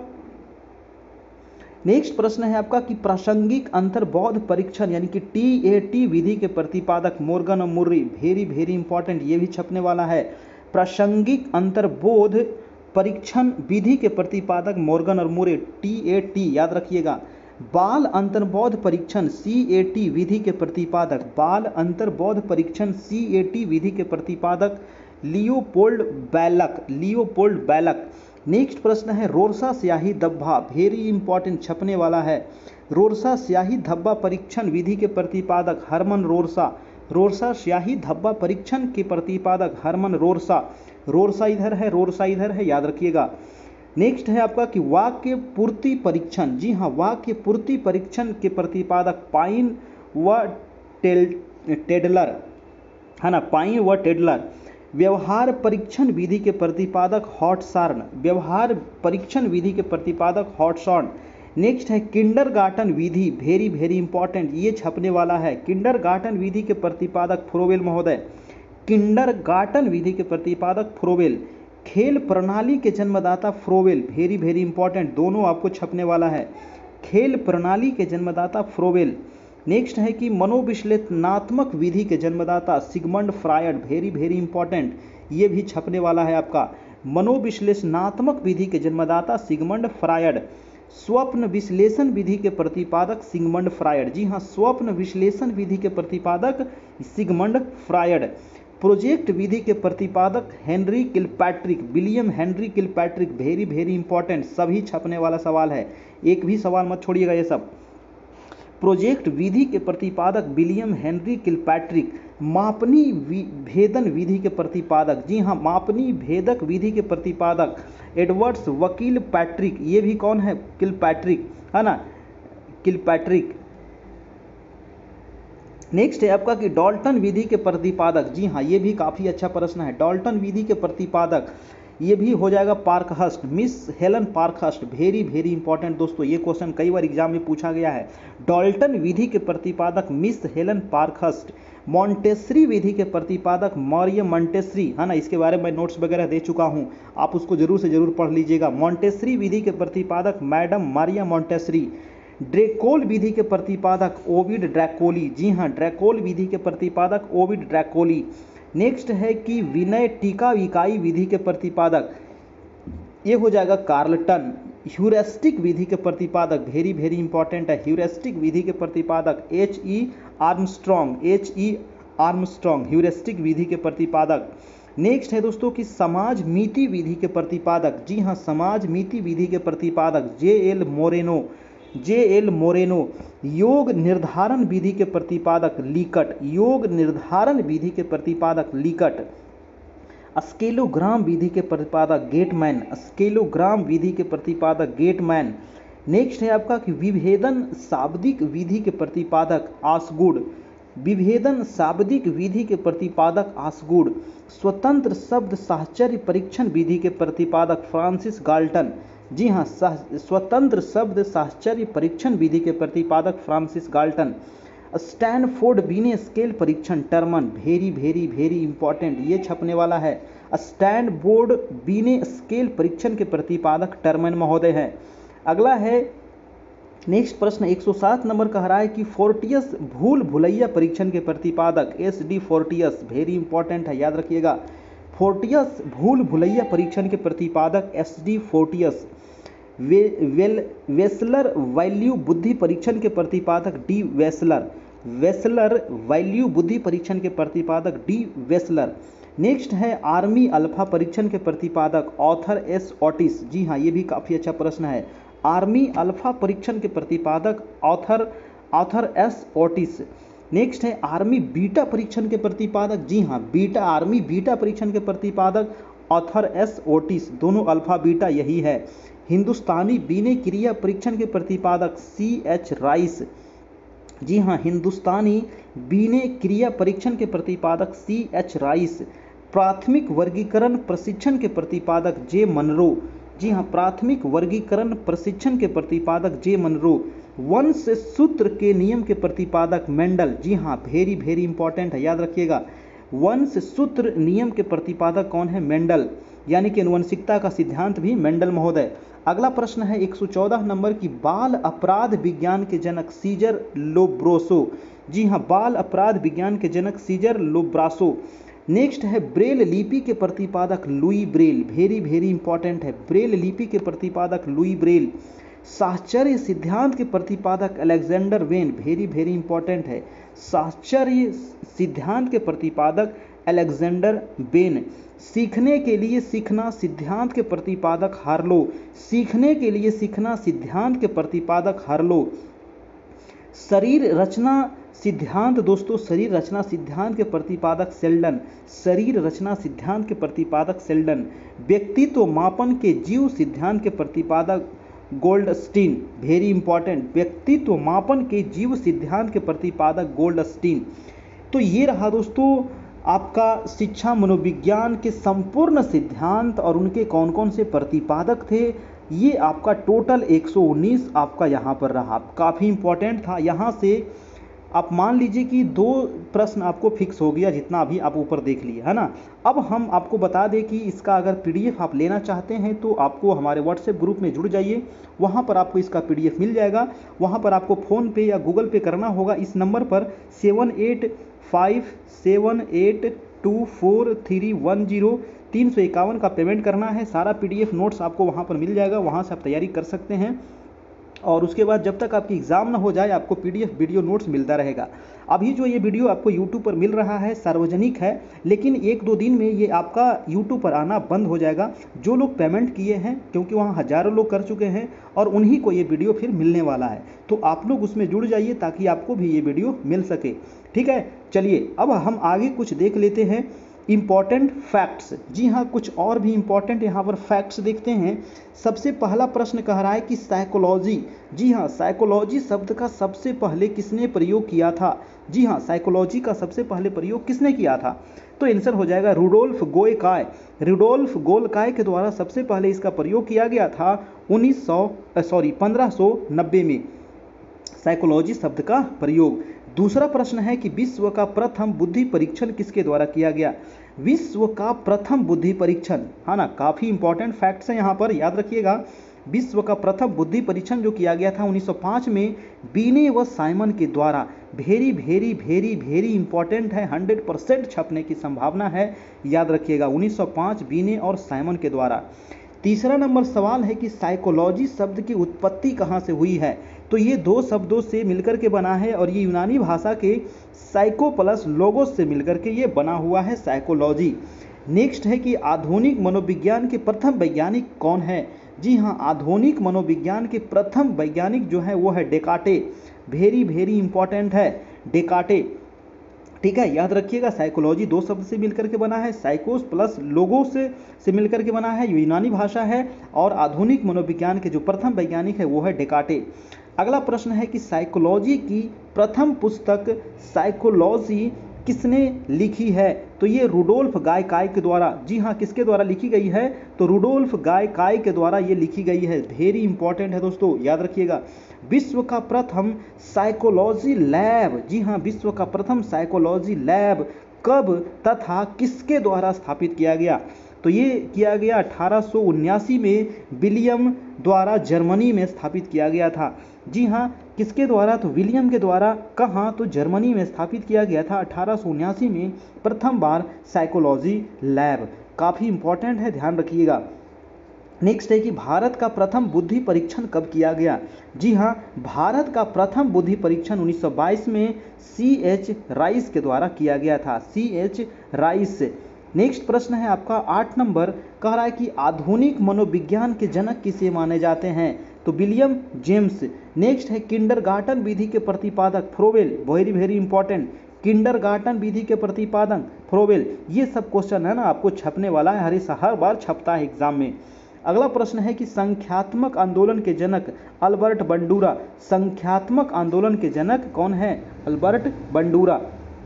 नेक्स्ट प्रश्न है आपका कि प्रासंगिक अंतर्बोध परीक्षण यानी कि टी ए टी विधि के प्रतिपादक मोर्गन और मुर्रे, वेरी वेरी इंपॉर्टेंट, ये भी छपने वाला है। प्रासंगिक अंतर्बोध परीक्षण विधि के प्रतिपादक मोर्गन और मुर्रे, टी ए टी याद रखिएगा। बाल अंतर्बोध परीक्षण सी ए टी विधि के प्रतिपादक, बाल अंतर्बोध परीक्षण सी ए टी विधि के प्रतिपादक Leopold Bellak, Leopold Bellak. Next प्रश्न है रोरसा स्याही धब्बा, वेरी इंपॉर्टेंट, छपने वाला है। रोरसा स्याही धब्बा परीक्षण विधि के प्रतिपादक हरमन रोरसा, रोरसा स्याही धब्बा परीक्षण के प्रतिपादक हरमन रोरसा। रोरसा इधर है, रोरसा इधर है, याद रखिएगा। नेक्स्ट है आपका कि वाक्य पूर्ति परीक्षण, जी हाँ वाक्य पूर्ति परीक्षण के प्रतिपादक पाइन व टेल टेडलर, है ना, पाइन व टेडलर। व्यवहार परीक्षण विधि के प्रतिपादक हॉटसॉर्न, व्यवहार परीक्षण विधि के प्रतिपादक हॉटसॉर्न। नेक्स्ट है किंडरगार्टन विधि, वेरी वेरी इंपॉर्टेंट, ये छपने वाला है। किंडरगार्टन विधि के प्रतिपादक फ्रोवेल महोदय, किंडरगार्टन विधि के प्रतिपादक फ्रोवेल। खेल प्रणाली के जन्मदाता फ्रोवेल, वेरी वेरी इंपॉर्टेंट, दोनों आपको छपने वाला है। खेल प्रणाली के जन्मदाता फ्रोवेल। नेक्स्ट है कि मनोविश्लेषणात्मक विधि के जन्मदाता Sigmund Freud, very very important, ये भी छपने वाला है आपका। मनोविश्लेषणात्मक विधि के जन्मदाता सिगमंड फ्रायड। स्वप्न विश्लेषण विधि के प्रतिपादक सिगमंड फ्रायड, जी हाँ स्वप्न विश्लेषण विधि के प्रतिपादक सिगमंड फ्रायड। प्रोजेक्ट विधि के प्रतिपादक Henry Kilpatrick, William Henry Kilpatrick, very very important, सभी छपने वाला सवाल है, एक भी सवाल मत छोड़िएगा ये सब। प्रोजेक्ट विधि के प्रतिपादक विलियम हेनरी किलपैट्रिक। मापनी भेदन विधि के प्रतिपादक, जी हाँ मापनी भेदक विधि के प्रतिपादक एडवर्ड्स वकील पैट्रिक, ये भी कौन है? किलपैट्रिक, है ना। किलपैट्रिक। नेक्स्ट है आपका कि डाल्टन विधि के प्रतिपादक, जी हाँ ये भी काफ़ी अच्छा प्रश्न है। डाल्टन विधि के प्रतिपादक ये भी हो जाएगा Parkhurst, Miss Helen Parkhurst. Very very important दोस्तों, ये क्वेश्चन कई बार एग्जाम में पूछा गया है। डाल्टन विधि के प्रतिपादक मिस हेलन पार्कहर्स्ट। मॉन्टेसरी विधि के प्रतिपादक मरियम मॉन्टेसरी, है ना, इसके बारे में नोट्स वगैरह दे चुका हूँ, आप उसको जरूर से जरूर पढ़ लीजिएगा। मॉन्टेसरी विधि के प्रतिपादक मैडम मरियम मॉन्टेसरी। ड्रैकोल विधि के प्रतिपादक ओविड ड्रैकोली, जी हाँ ड्रैकोल विधि के प्रतिपादक ओविड ड्रैकोली। नेक्स्ट है कि विनय टीका इकाई विधि के प्रतिपादक, ये हो जाएगा कार्लटन। ह्यूरिस्टिक विधि के प्रतिपादक, वेरी वेरी इंपॉर्टेंट है, ह्यूरिस्टिक विधि के प्रतिपादक H E Armstrong, H E Armstrong heuristic विधि के प्रतिपादक। नेक्स्ट है दोस्तों कि समाज मीति विधि के प्रतिपादक, जी हाँ समाज मीति विधि के प्रतिपादक J L Moreno, J L Moreno. योग निर्धारण विधि के प्रतिपादक लीकट, योग निर्धारण विधि के प्रतिपादक लीकट। स्केलोग्राम विधि के प्रतिपादक गेटमैन, स्केलोग्राम विधि के प्रतिपादक गेटमैन। नेक्स्ट है आपका कि विभेदन शाब्दिक विधि के प्रतिपादक आसगुड, विभेदन शाब्दिक विधि के प्रतिपादक आसगुड। स्वतंत्र शब्द साहचर्य परीक्षण विधि के प्रतिपादक फ्रांसिस गाल्टन, जी हाँ स्वतंत्र शब्द साहचर्य परीक्षण विधि के प्रतिपादक Francis Galton. Stanford Binet scale परीक्षण Terman, very very very important, ये छपने वाला है। स्टैनफोर्ड बीने स्केल परीक्षण के प्रतिपादक टर्मन महोदय हैं। अगला है नेक्स्ट प्रश्न एक सौ सात नंबर कह रहा है कि फोर्टियस भूल भुलैया परीक्षण के प्रतिपादक S D Porteus, very important है, याद रखिएगा। फोर्टियस भूल भुलैया परीक्षण के प्रतिपादक एस डी फोर्टियस। वे वेल वेसलर वैल्यू बुद्धि परीक्षण के प्रतिपादक डी वेसलर, वेसलर वैल्यू बुद्धि परीक्षण के प्रतिपादक डी वेसलर। नेक्स्ट है आर्मी अल्फा परीक्षण के प्रतिपादक ऑथर एस ऑटिस, जी हाँ ये भी काफ़ी अच्छा प्रश्न है। आर्मी अल्फा परीक्षण के प्रतिपादक Arthur Arthur S Otis. Next है आर्मी बीटा परीक्षण के प्रतिपादक, जी हाँ बीटा आर्मी बीटा परीक्षण के प्रतिपादक ऑथर एस ओटिस, दोनों अल्फा बीटा यही है। हिंदुस्तानी बीने क्रिया परीक्षण के प्रतिपादक सी एच राइस, जी हाँ हिंदुस्तानी बीने क्रिया परीक्षण के प्रतिपादक सी एच राइस। प्राथमिक वर्गीकरण प्रशिक्षण के प्रतिपादक जे मनरो, जी हाँ प्राथमिक वर्गीकरण प्रशिक्षण के प्रतिपादक जे मनरो। वंश सूत्र के नियम के प्रतिपादक मेंडल, जी हाँ वेरी वेरी इंपॉर्टेंट है, याद रखिएगा। वंश सूत्र नियम के प्रतिपादक कौन है? मेंडल, यानी कि अनुवंशिकता का सिद्धांत भी मेंडल महोदय। अगला प्रश्न है एक सौ चौदह नंबर की, बाल अपराध विज्ञान के जनक सीजर लोब्रोसो, जी हाँ बाल अपराध विज्ञान के जनक सीजर लोब्रासो। नेक्स्ट है ब्रेल लिपि के प्रतिपादक Louis Braille, very very important है, ब्रेल लिपि के प्रतिपादक लुई ब्रेल। साहचर्य सिद्धांत के प्रतिपादक Alexander Bain, very very important है, साहचर्य सिद्धांत के प्रतिपादक अलेक्जेंडर वेन। सीखने के लिए सीखना सिद्धांत के प्रतिपादक हार्लो, सीखने के लिए सीखना सिद्धांत के प्रतिपादक हार्लो। शरीर रचना सिद्धांत दोस्तों, शरीर रचना सिद्धांत के प्रतिपादक सेल्डन, शरीर रचना सिद्धांत के प्रतिपादक सेल्डन। व्यक्तित्व मापन के जीव सिद्धांत के प्रतिपादक गोल्डस्टीन, वेरी इंपॉर्टेंट, व्यक्तित्व मापन के जीव सिद्धांत के प्रतिपादक गोल्डस्टीन। तो ये रहा दोस्तों आपका शिक्षा मनोविज्ञान के संपूर्ण सिद्धांत और उनके कौन कौन से प्रतिपादक थे। ये आपका टोटल एक सौ उन्नीस आपका यहाँ पर रहा, काफ़ी इंपॉर्टेंट था। यहाँ से आप मान लीजिए कि दो प्रश्न आपको फिक्स हो गया, जितना अभी आप ऊपर देख लिए है ना। अब हम आपको बता दें कि इसका अगर पीडीएफ आप लेना चाहते हैं तो आपको हमारे व्हाट्सएप ग्रुप में जुड़ जाइए, वहाँ पर आपको इसका पीडीएफ मिल जाएगा। वहाँ पर आपको फ़ोन पे या गूगल पे करना होगा, इस नंबर पर seven eight five seven eight two four three one zero तीन सौ इक्यावन का पेमेंट करना है। सारा पीडीएफ नोट्स आपको वहाँ पर मिल जाएगा, वहाँ से आप तैयारी कर सकते हैं। और उसके बाद जब तक आपकी एग्ज़ाम ना हो जाए आपको पीडीएफ वीडियो नोट्स मिलता रहेगा। अभी जो ये वीडियो आपको यूट्यूब पर मिल रहा है सार्वजनिक है, लेकिन एक दो दिन में ये आपका यूट्यूब पर आना बंद हो जाएगा। जो लोग पेमेंट किए हैं, क्योंकि वहाँ हज़ारों लोग कर चुके हैं और उन्हीं को ये वीडियो फिर मिलने वाला है, तो आप लोग उसमें जुड़ जाइए ताकि आपको भी ये वीडियो मिल सके। ठीक है, चलिए अब हम आगे कुछ देख लेते हैं इंपॉर्टेंट फैक्ट्स। जी हाँ, कुछ और भी इंपॉर्टेंट यहाँ पर फैक्ट्स देखते हैं। सबसे पहला प्रश्न कह रहा है कि साइकोलॉजी, जी हाँ, साइकोलॉजी शब्द का सबसे पहले किसने प्रयोग किया था? जी हाँ, साइकोलॉजी का सबसे पहले प्रयोग किसने किया था? तो आंसर हो जाएगा रुडोल्फ गोएकाय। रुडोल्फ गोलकाय के द्वारा सबसे पहले इसका प्रयोग किया गया था उन्नीस सौ सॉरी पंद्रह सौ नब्बे में, साइकोलॉजी शब्द का प्रयोग। दूसरा प्रश्न है कि विश्व का प्रथम बुद्धि परीक्षण किसके द्वारा किया गया? विश्व का प्रथम बुद्धि परीक्षण, है ना, काफी इंपॉर्टेंट फैक्ट्स हैं यहाँ पर, याद रखिएगा। विश्व का प्रथम बुद्धि परीक्षण जो किया गया था उन्नीस सौ पाँच में बीने व साइमन के द्वारा। Very very very very important है, हंड्रेड परसेंट छपने की संभावना है, याद रखिएगा, उन्नीस सौ पाँच बीने और साइमन के द्वारा। तीसरा नंबर सवाल है कि साइकोलॉजी शब्द की उत्पत्ति कहाँ से हुई है? तो ये दो शब्दों से मिलकर के बना है और ये यूनानी भाषा के साइको प्लस लोगोस से मिलकर के ये बना हुआ है साइकोलॉजी। नेक्स्ट है कि आधुनिक मनोविज्ञान के प्रथम वैज्ञानिक कौन है? जी हाँ, आधुनिक मनोविज्ञान के प्रथम वैज्ञानिक जो है वो है डेकार्टे। वेरी वेरी इंपॉर्टेंट है डेकार्टे, ठीक है, याद रखिएगा। साइकोलॉजी दो शब्द से मिलकर के बना है, साइकोस प्लस लोगोस से, से मिलकर के बना है, यूनानी भाषा है, और आधुनिक मनोविज्ञान के जो प्रथम वैज्ञानिक है वो है डेकार्टे। अगला प्रश्न है कि साइकोलॉजी की प्रथम पुस्तक साइकोलॉजी किसने लिखी है? तो ये रुडोल्फ गायकाय के द्वारा। जी हाँ, किसके द्वारा लिखी गई है? तो रुडोल्फ गायकाय के द्वारा ये लिखी गई है। वेरी इंपॉर्टेंट है दोस्तों, याद रखिएगा। विश्व का प्रथम साइकोलॉजी लैब, जी हाँ, विश्व का प्रथम साइकोलॉजी लैब कब तथा किसके द्वारा स्थापित किया गया? तो ये किया गया अठारह सौ उन्यासी में विलियम द्वारा जर्मनी में स्थापित किया गया था। जी हाँ, किसके द्वारा? तो विलियम के द्वारा। कहाँ? तो जर्मनी में स्थापित किया गया था अठारह सौ उन्यासी में प्रथम बार साइकोलॉजी लैब। काफ़ी इंपॉर्टेंट है, ध्यान रखिएगा। नेक्स्ट है कि भारत का प्रथम बुद्धि परीक्षण कब किया गया? जी हाँ, भारत का प्रथम बुद्धि परीक्षण उन्नीस सौ बाईस में सी एच राइस के द्वारा किया गया था, सी एच राइस। नेक्स्ट प्रश्न है आपका आठ नंबर, कह रहा है कि आधुनिक मनोविज्ञान के जनक किसे माने जाते हैं? तो विलियम जेम्स। नेक्स्ट है किंडरगार्टन विधि के प्रतिपादक Froebel. Very very important, kindergarten विधि के प्रतिपादक फ्रोवेल। ये सब क्वेश्चन है ना, आपको छपने वाला है, हर हर बार छपता है एग्जाम में। अगला प्रश्न है कि संख्यात्मक आंदोलन के जनक अल्बर्ट बंडूरा। संख्यात्मक आंदोलन के जनक कौन है? Albert Bandura.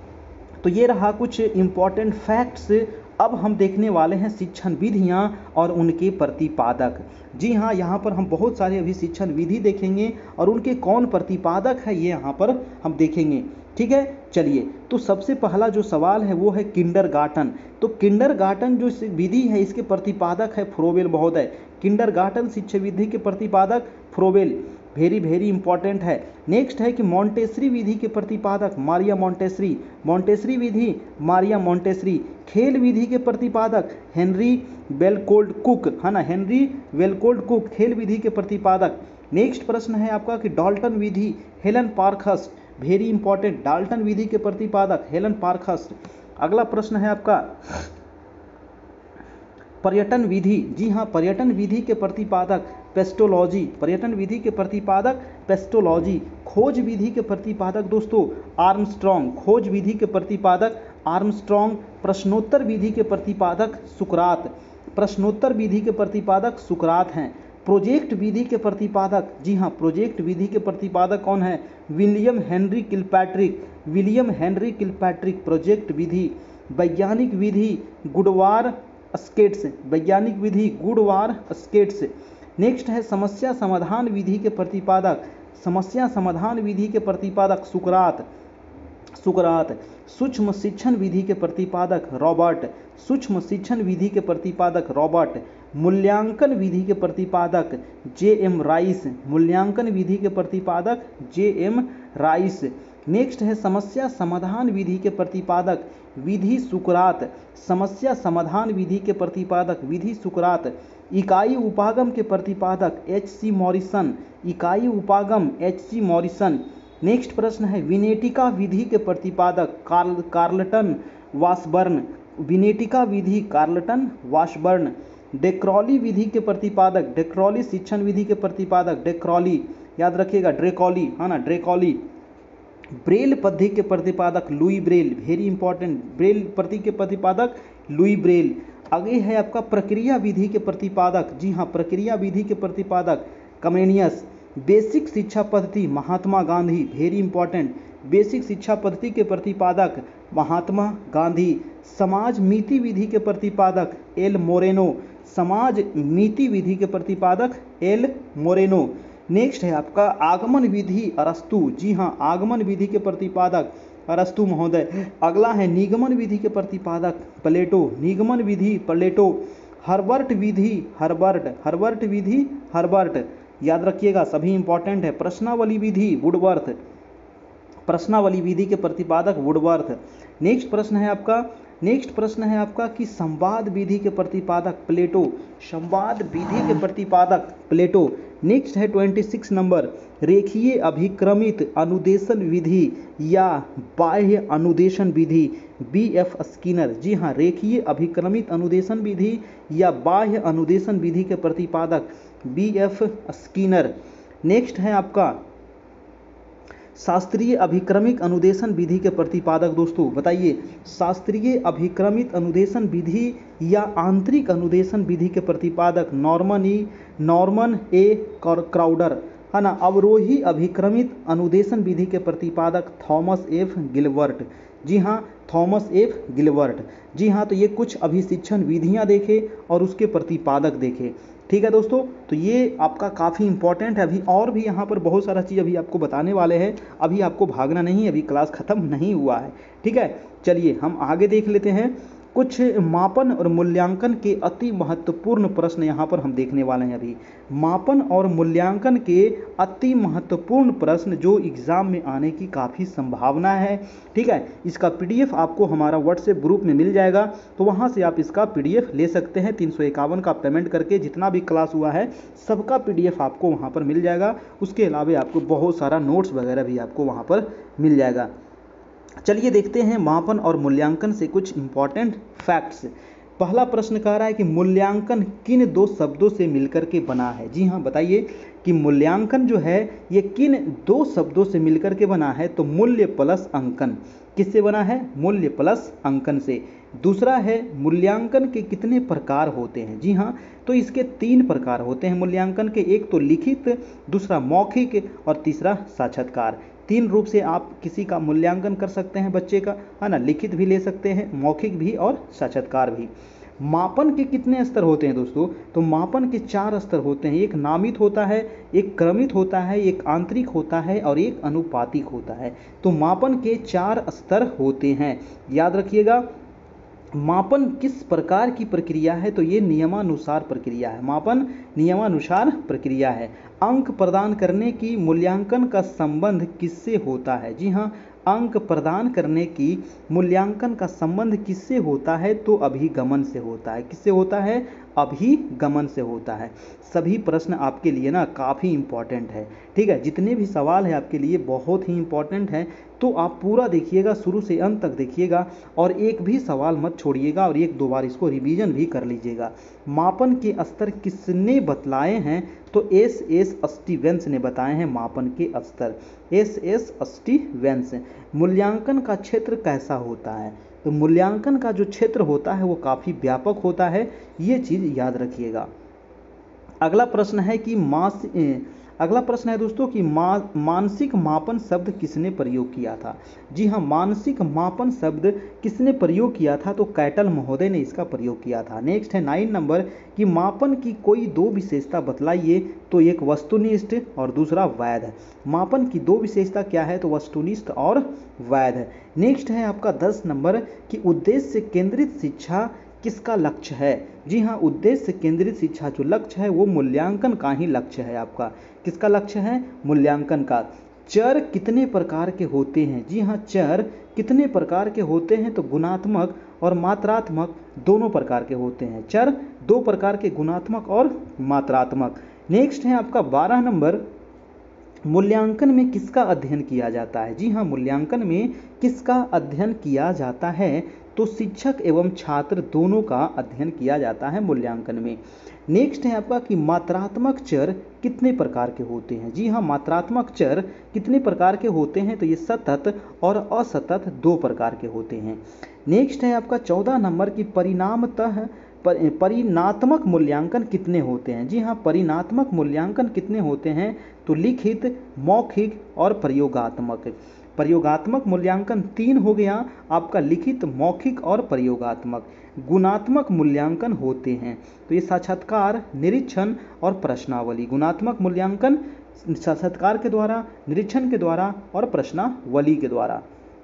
तो ये रहा कुछ इंपॉर्टेंट फैक्ट्स। अब हम देखने वाले हैं शिक्षण विधियां और उनके प्रतिपादक। जी हाँ, यहाँ पर हम बहुत सारे अभी शिक्षण विधि देखेंगे और उनके कौन प्रतिपादक है ये यहाँ पर हम देखेंगे, ठीक है। चलिए, तो सबसे पहला जो सवाल है वो है किंडरगार्टन। तो किंडरगार्टन जो विधि है इसके प्रतिपादक है फ्रोवेल महोदय। किंडरगार्टन शिक्षा विधि के प्रतिपादक फ्रोवेल, वेरी वेरी इंपॉर्टेंट है। नेक्स्ट है कि मॉन्टेसरी विधि के प्रतिपादक मारिया मॉन्टेसरी। मॉन्टेसरी विधि मारिया मॉन्टेसरी। खेल विधि के प्रतिपादक हेनरी वेलकोल्ड कुक, है ना, हेनरी वेलकोल्ड कुक खेल विधि के प्रतिपादक। नेक्स्ट प्रश्न है आपका कि डाल्टन विधि Helen Parkhurst. Very important, Dalton विधि के प्रतिपादक हेलन पार्खस्ट। अगला प्रश्न है आपका पर्यटन विधि। जी हाँ, पर्यटन विधि के प्रतिपादक पेस्टोलॉजी। पर्यटन विधि के प्रतिपादक पेस्टोलॉजी। खोज विधि के प्रतिपादक दोस्तों आर्मस्ट्रॉन्ग। खोज विधि के प्रतिपादक आर्मस्ट्रॉन्ग। प्रश्नोत्तर विधि के प्रतिपादक सुकरात। प्रश्नोत्तर विधि के प्रतिपादक सुकरात हैं। प्रोजेक्ट विधि के प्रतिपादक, जी हाँ, प्रोजेक्ट विधि के प्रतिपादक कौन है? William Henry Kilpatrick. William Henry Kilpatrick project विधि। वैज्ञानिक विधि गुडवार स्केट्स। वैज्ञानिक विधि गुडवार स्केट्स। नेक्स्ट है समस्या समाधान विधि के प्रतिपादक। समस्या समाधान विधि के प्रतिपादक सुकरात। सुकरात। सूक्ष्म शिक्षण विधि के प्रतिपादक रॉबर्ट। सूक्ष्म शिक्षण विधि के प्रतिपादक रॉबर्ट। मूल्यांकन विधि के प्रतिपादक जे एम राइस। मूल्यांकन विधि के प्रतिपादक जे एम राइस। नेक्स्ट है समस्या समाधान विधि के प्रतिपादक विधि सुकरात। समस्या समाधान विधि के प्रतिपादक विधि सुकरात। इकाई उपागम के प्रतिपादक एच सी मॉरिसन। इकाई उपागम एच सी मॉरिसन। नेक्स्ट प्रश्न है विनेटिका विधि के प्रतिपादक कार्ल कार्लटन वाशबर्न। विनेटिका विधि कार्लटन वाशबर्न। डेक्रॉली विधि के प्रतिपादक डेक्रॉली शिक्षण विधि के प्रतिपादक डेक्रॉली, याद रखिएगा ड्रेकॉली, है ना, ड्रेकॉली। ब्रेल पद्धति के प्रतिपादक Louis Braille, very important, Braille पद्धति के प्रतिपादक लुई ब्रेल। आगे है आपका प्रक्रिया विधि के प्रतिपादक, जी हाँ प्रक्रिया विधि के प्रतिपादक कमेनियस। बेसिक शिक्षा पद्धति Mahatma Gandhi, very important, basic शिक्षा पद्धति के प्रतिपादक महात्मा गांधी। समाज मीति विधि के प्रतिपादक एल मोरेनो, समाज मीति विधि के प्रतिपादक एल मोरेनो। नेक्स्ट है आपका आगमन विधि अरस्तु, जी हाँ आगमन विधि के प्रतिपादक अरस्तु महोदय। अगला है निगमन विधि के प्रतिपादक प्लेटो, निगमन विधि प्लेटो। हर्बर्ट विधि हर्बर्ट, हर्बर्ट विधि हर्बर्ट, याद रखिएगा सभी इंपॉर्टेंट है। प्रश्नावली विधि वुडवर्थ, प्रश्नावली विधि के प्रतिपादक वुडवर्थ। नेक्स्ट प्रश्न है आपका नेक्स्ट प्रश्न है आपका कि संवाद विधि के प्रतिपादक प्लेटो, संवाद विधि के प्रतिपादक प्लेटो। नेक्स्ट है छब्बीस नंबर, रेखीय अभिक्रमित अनुदेशन विधि या बाह्य अनुदेशन विधि, बी एफ स्किनर, जी हाँ रेखीय अभिक्रमित अनुदेशन विधि या बाह्य अनुदेशन विधि के प्रतिपादक बी एफ स्किनर। नेक्स्ट है आपका शास्त्रीय अभिक्रमिक अनुदेशन विधि के प्रतिपादक, दोस्तों बताइए शास्त्रीय अभिक्रमित अनुदेशन विधि या आंतरिक अनुदेशन विधि के प्रतिपादक Norman E Norman A Crowder, है ना। अवरोही अभिक्रमित अनुदेशन विधि के प्रतिपादक थॉमस एफ गिलबर्ट, जी हाँ थॉमस एफ गिलबर्ट, जी हाँ। तो ये कुछ अभिशिक्षण विधियाँ देखे और उसके प्रतिपादक देखे, ठीक है दोस्तों। तो ये आपका काफ़ी इंपॉर्टेंट है। अभी और भी यहाँ पर बहुत सारा चीज़ अभी आपको बताने वाले हैं, अभी आपको भागना नहीं, अभी क्लास ख़त्म नहीं हुआ है, ठीक है। चलिए हम आगे देख लेते हैं। कुछ मापन और मूल्यांकन के अति महत्वपूर्ण प्रश्न यहाँ पर हम देखने वाले हैं। अभी मापन और मूल्यांकन के अति महत्वपूर्ण प्रश्न जो एग्ज़ाम में आने की काफ़ी संभावना है, ठीक है। इसका पीडीएफ आपको हमारा व्हाट्सएप ग्रुप में मिल जाएगा, तो वहाँ से आप इसका पीडीएफ ले सकते हैं। तीन सौ इक्यावन का पेमेंट करके जितना भी क्लास हुआ है सबका पीडीएफ आपको वहाँ पर मिल जाएगा। उसके अलावा आपको बहुत सारा नोट्स वगैरह भी आपको वहाँ पर मिल जाएगा। चलिए देखते हैं मापन और मूल्यांकन से कुछ इंपॉर्टेंट फैक्ट्स। पहला प्रश्न कह रहा है कि मूल्यांकन किन दो शब्दों से मिलकर के बना है। जी हाँ बताइए कि मूल्यांकन जो है ये किन दो शब्दों से मिलकर के बना है। तो मूल्य प्लस अंकन, किससे बना है? मूल्य प्लस अंकन से। दूसरा है मूल्यांकन के कितने प्रकार होते हैं। जी हाँ तो इसके तीन प्रकार होते हैं मूल्यांकन के, एक तो लिखित, दूसरा मौखिक और तीसरा साक्षात्कार। तीन रूप से आप किसी का मूल्यांकन कर सकते हैं बच्चे का, है ना। लिखित भी ले सकते हैं, मौखिक भी और साक्षात्कार भी। मापन के कितने स्तर होते हैं दोस्तों? तो मापन के चार स्तर होते हैं। एक नामित होता है, एक क्रमित होता है, एक आंतरिक होता है और एक अनुपातिक होता है। तो मापन के चार स्तर होते हैं, याद रखिएगा। मापन किस प्रकार की प्रक्रिया है? तो ये नियमानुसार प्रक्रिया है। मापन नियमानुसार प्रक्रिया है। अंक प्रदान करने की मूल्यांकन का संबंध किससे होता है? जी हाँ अंक प्रदान करने की मूल्यांकन का संबंध किससे होता है? तो अभिगमन से होता है। किससे होता है? अभिगमन से होता है। सभी प्रश्न आपके लिए ना काफ़ी इंपॉर्टेंट है, ठीक है। जितने भी सवाल है आपके लिए बहुत ही इंपॉर्टेंट है, तो आप पूरा देखिएगा, शुरू से अंत तक देखिएगा और एक भी सवाल मत छोड़िएगा और एक दो बार इसको रिवीजन भी कर लीजिएगा। मापन के स्तर किसने बतलाए हैं? तो एस एस स्टीवेंस ने बताए हैं मापन के स्तर, एस एस स्टीवेंस। मूल्यांकन का क्षेत्र कैसा होता है? तो मूल्यांकन का जो क्षेत्र होता है वो काफ़ी व्यापक होता है, ये चीज़ याद रखिएगा। अगला प्रश्न है कि मास अगला प्रश्न है दोस्तों कि मा, मानसिक मापन शब्द किसने प्रयोग किया था? जी हाँ मानसिक मापन शब्द किसने प्रयोग किया था? तो कैटल महोदय ने इसका प्रयोग किया था। नेक्स्ट है नाइन नंबर कि मापन की कोई दो विशेषता बतलाइए। तो एक वस्तुनिष्ठ और दूसरा वैध है। मापन की दो विशेषता क्या है? तो वस्तुनिष्ठ और वैध है। नेक्स्ट है आपका दस नंबर कि उद्देश्य केंद्रित शिक्षा किसका लक्ष्य है? जी हाँ उद्देश्य केंद्रित शिक्षा जो लक्ष्य है वो मूल्यांकन का ही लक्ष्य है। आपका किसका लक्ष्य है? मूल्यांकन का। चर कितने प्रकार के होते हैं? जी हाँ चर कितने प्रकार के होते हैं? तो गुणात्मक और मात्रात्मक दोनों प्रकार के होते हैं। चर दो प्रकार के, गुणात्मक और मात्रात्मक। नेक्स्ट है आपका बारह नंबर, मूल्यांकन में किसका अध्ययन किया जाता है? जी हाँ मूल्यांकन में किसका अध्ययन किया जाता है? तो तो शिक्षक एवं छात्र दोनों का अध्ययन किया जाता है मूल्यांकन में। नेक्स्ट है आपका कि मात्रात्मक चर कितने प्रकार के होते हैं। जी हाँ, मात्रात्मक चर कितने प्रकार के होते हैं, तो ये सतत और असतत दो प्रकार के होते हैं। नेक्स्ट है आपका चौदह नंबर की परिणामतः परिणात्मक मूल्यांकन कितने होते हैं। जी हाँ, परिणात्मक मूल्यांकन कितने होते हैं, तो लिखित, मौखिक और प्रयोगात्मक। प्रयोगात्मक मूल्यांकन तीन हो गया आपका, लिखित, मौखिक और प्रयोगात्मक। गुणात्मक मूल्यांकन होते हैं तो ये साक्षात्कार, निरीक्षण और प्रश्नावली। गुणात्मक मूल्यांकन साक्षात्कार के द्वारा, निरीक्षण के द्वारा और प्रश्नावली के द्वारा।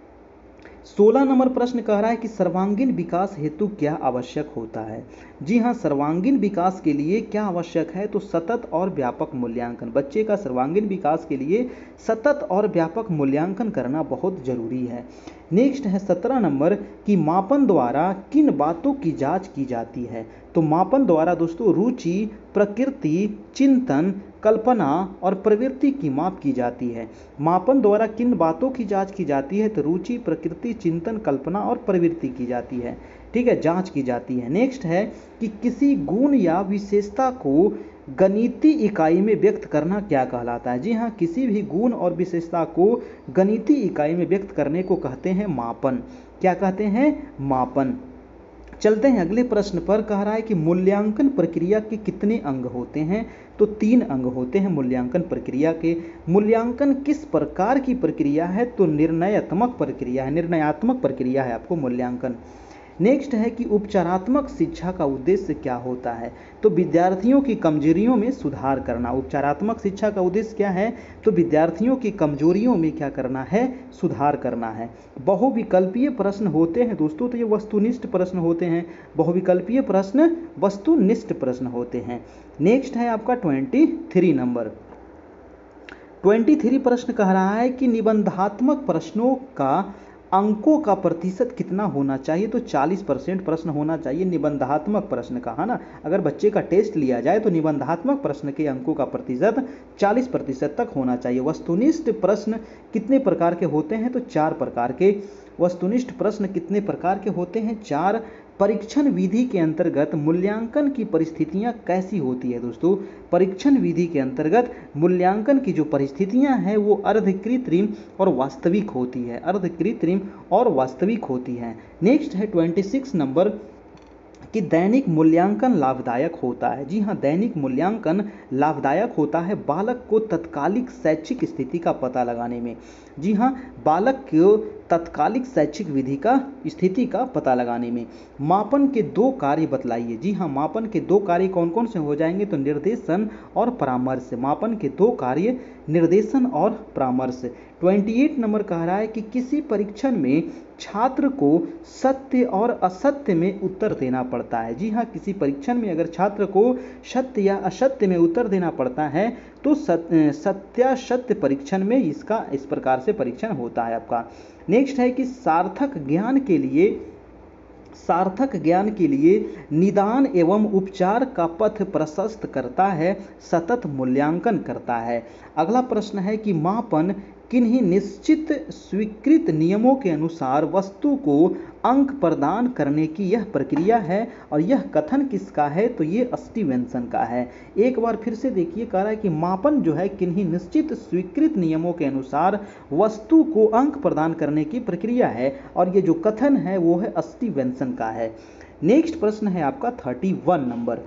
सोलह नंबर प्रश्न कह रहा है कि सर्वांगीण विकास हेतु क्या आवश्यक होता है। जी हाँ, सर्वांगीण विकास के लिए क्या आवश्यक है, तो सतत और व्यापक मूल्यांकन। बच्चे का सर्वांगीण विकास के लिए सतत और व्यापक मूल्यांकन करना बहुत जरूरी है। नेक्स्ट है सत्रह नंबर कि मापन द्वारा किन बातों की जांच की जाती है। तो मापन द्वारा दोस्तों रुचि, प्रकृति, चिंतन, कल्पना और प्रवृत्ति की माप की जाती है। मापन द्वारा किन बातों की जांच की जाती है, तो रुचि, प्रकृति, चिंतन, कल्पना और प्रवृत्ति की जाती है। ठीक है, जांच की जाती है। नेक्स्ट है कि किसी गुण या विशेषता को गणितीय इकाई में व्यक्त करना क्या कहलाता है। जी हाँ, किसी भी गुण और विशेषता को गणितीय इकाई में व्यक्त करने को कहते हैं मापन। क्या कहते हैं, मापन। चलते हैं अगले प्रश्न पर। कह रहा है कि मूल्यांकन प्रक्रिया के कितने अंग होते हैं, तो तीन अंग होते हैं मूल्यांकन प्रक्रिया के। मूल्यांकन किस प्रकार की प्रक्रिया है, तो निर्णयात्मक प्रक्रिया है, निर्णयात्मक प्रक्रिया है आपको मूल्यांकन। नेक्स्ट है कि उपचारात्मक शिक्षा का उद्देश्य क्या होता है, तो विद्यार्थियों की कमजोरियों में सुधार करना। उपचारात्मक शिक्षा का उद्देश्य क्या है, तो विद्यार्थियों की कमजोरियों में क्या करना है, सुधार करना है। बहुविकल्पीय प्रश्न होते हैं दोस्तों, तो ये वस्तुनिष्ठ प्रश्न होते हैं। बहुविकल्पीय प्रश्न वस्तुनिष्ठ प्रश्न होते हैं। नेक्स्ट है आपका twenty three number. Twenty three प्रश्न कह रहा है कि निबंधात्मक प्रश्नों का अंकों का प्रतिशत कितना होना चाहिए, तो चालीस परसेंट प्रश्न होना चाहिए निबंधात्मक प्रश्न का, है ना। अगर बच्चे का टेस्ट लिया जाए तो निबंधात्मक प्रश्न के अंकों का प्रतिशत चालीस प्रतिशत तक होना चाहिए। वस्तुनिष्ठ प्रश्न कितने प्रकार के होते हैं, तो चार प्रकार के। वस्तुनिष्ठ प्रश्न कितने प्रकार के होते हैं, चार। परीक्षण विधि के अंतर्गत मूल्यांकन की परिस्थितियां कैसी होती है दोस्तों। परीक्षण विधि के अंतर्गत मूल्यांकन की जो परिस्थितियां हैं वो अर्धकृत्रिम और वास्तविक होती है, अर्धकृत्रिम और वास्तविक होती है। नेक्स्ट है ट्वेंटी सिक्स नंबर कि दैनिक मूल्यांकन लाभदायक होता है। जी हाँ, दैनिक मूल्यांकन लाभदायक होता है बालक को तत्कालिक शैक्षिक स्थिति का पता लगाने में। जी हाँ, बालक को तत्कालिक शैक्षिक विधि का स्थिति का पता लगाने में। मापन के दो कार्य बतलाइए। जी हाँ, मापन के दो कार्य कौन कौन से हो जाएंगे, तो निर्देशन और परामर्श। मापन के दो कार्य निर्देशन और परामर्श। अट्ठाईस नंबर कह रहा है कि किसी परीक्षण में छात्र को सत्य और असत्य में उत्तर देना पड़ता है। जी हाँ, किसी परीक्षण में अगर छात्र को सत्य या असत्य में उत्तर देना पड़ता है तो सत्यासत्य परीक्षण में इसका इस प्रकार से परीक्षण होता है आपका। नेक्स्ट है कि सार्थक ज्ञान के लिए सार्थक ज्ञान के लिए निदान एवं उपचार का पथ प्रशस्त करता है, सतत मूल्यांकन करता है। अगला प्रश्न है कि मापन किन्हीं निश्चित स्वीकृत नियमों के अनुसार वस्तु को अंक प्रदान करने की यह प्रक्रिया है, और यह कथन किसका है, तो ये स्टीवेंसन का है। एक बार फिर से देखिए, कह रहा है कि मापन जो है किन्हीं निश्चित स्वीकृत नियमों के अनुसार वस्तु को अंक प्रदान करने की प्रक्रिया है, और ये जो कथन है वो है स्टीवेंसन का है। नेक्स्ट प्रश्न है आपका thirty one number.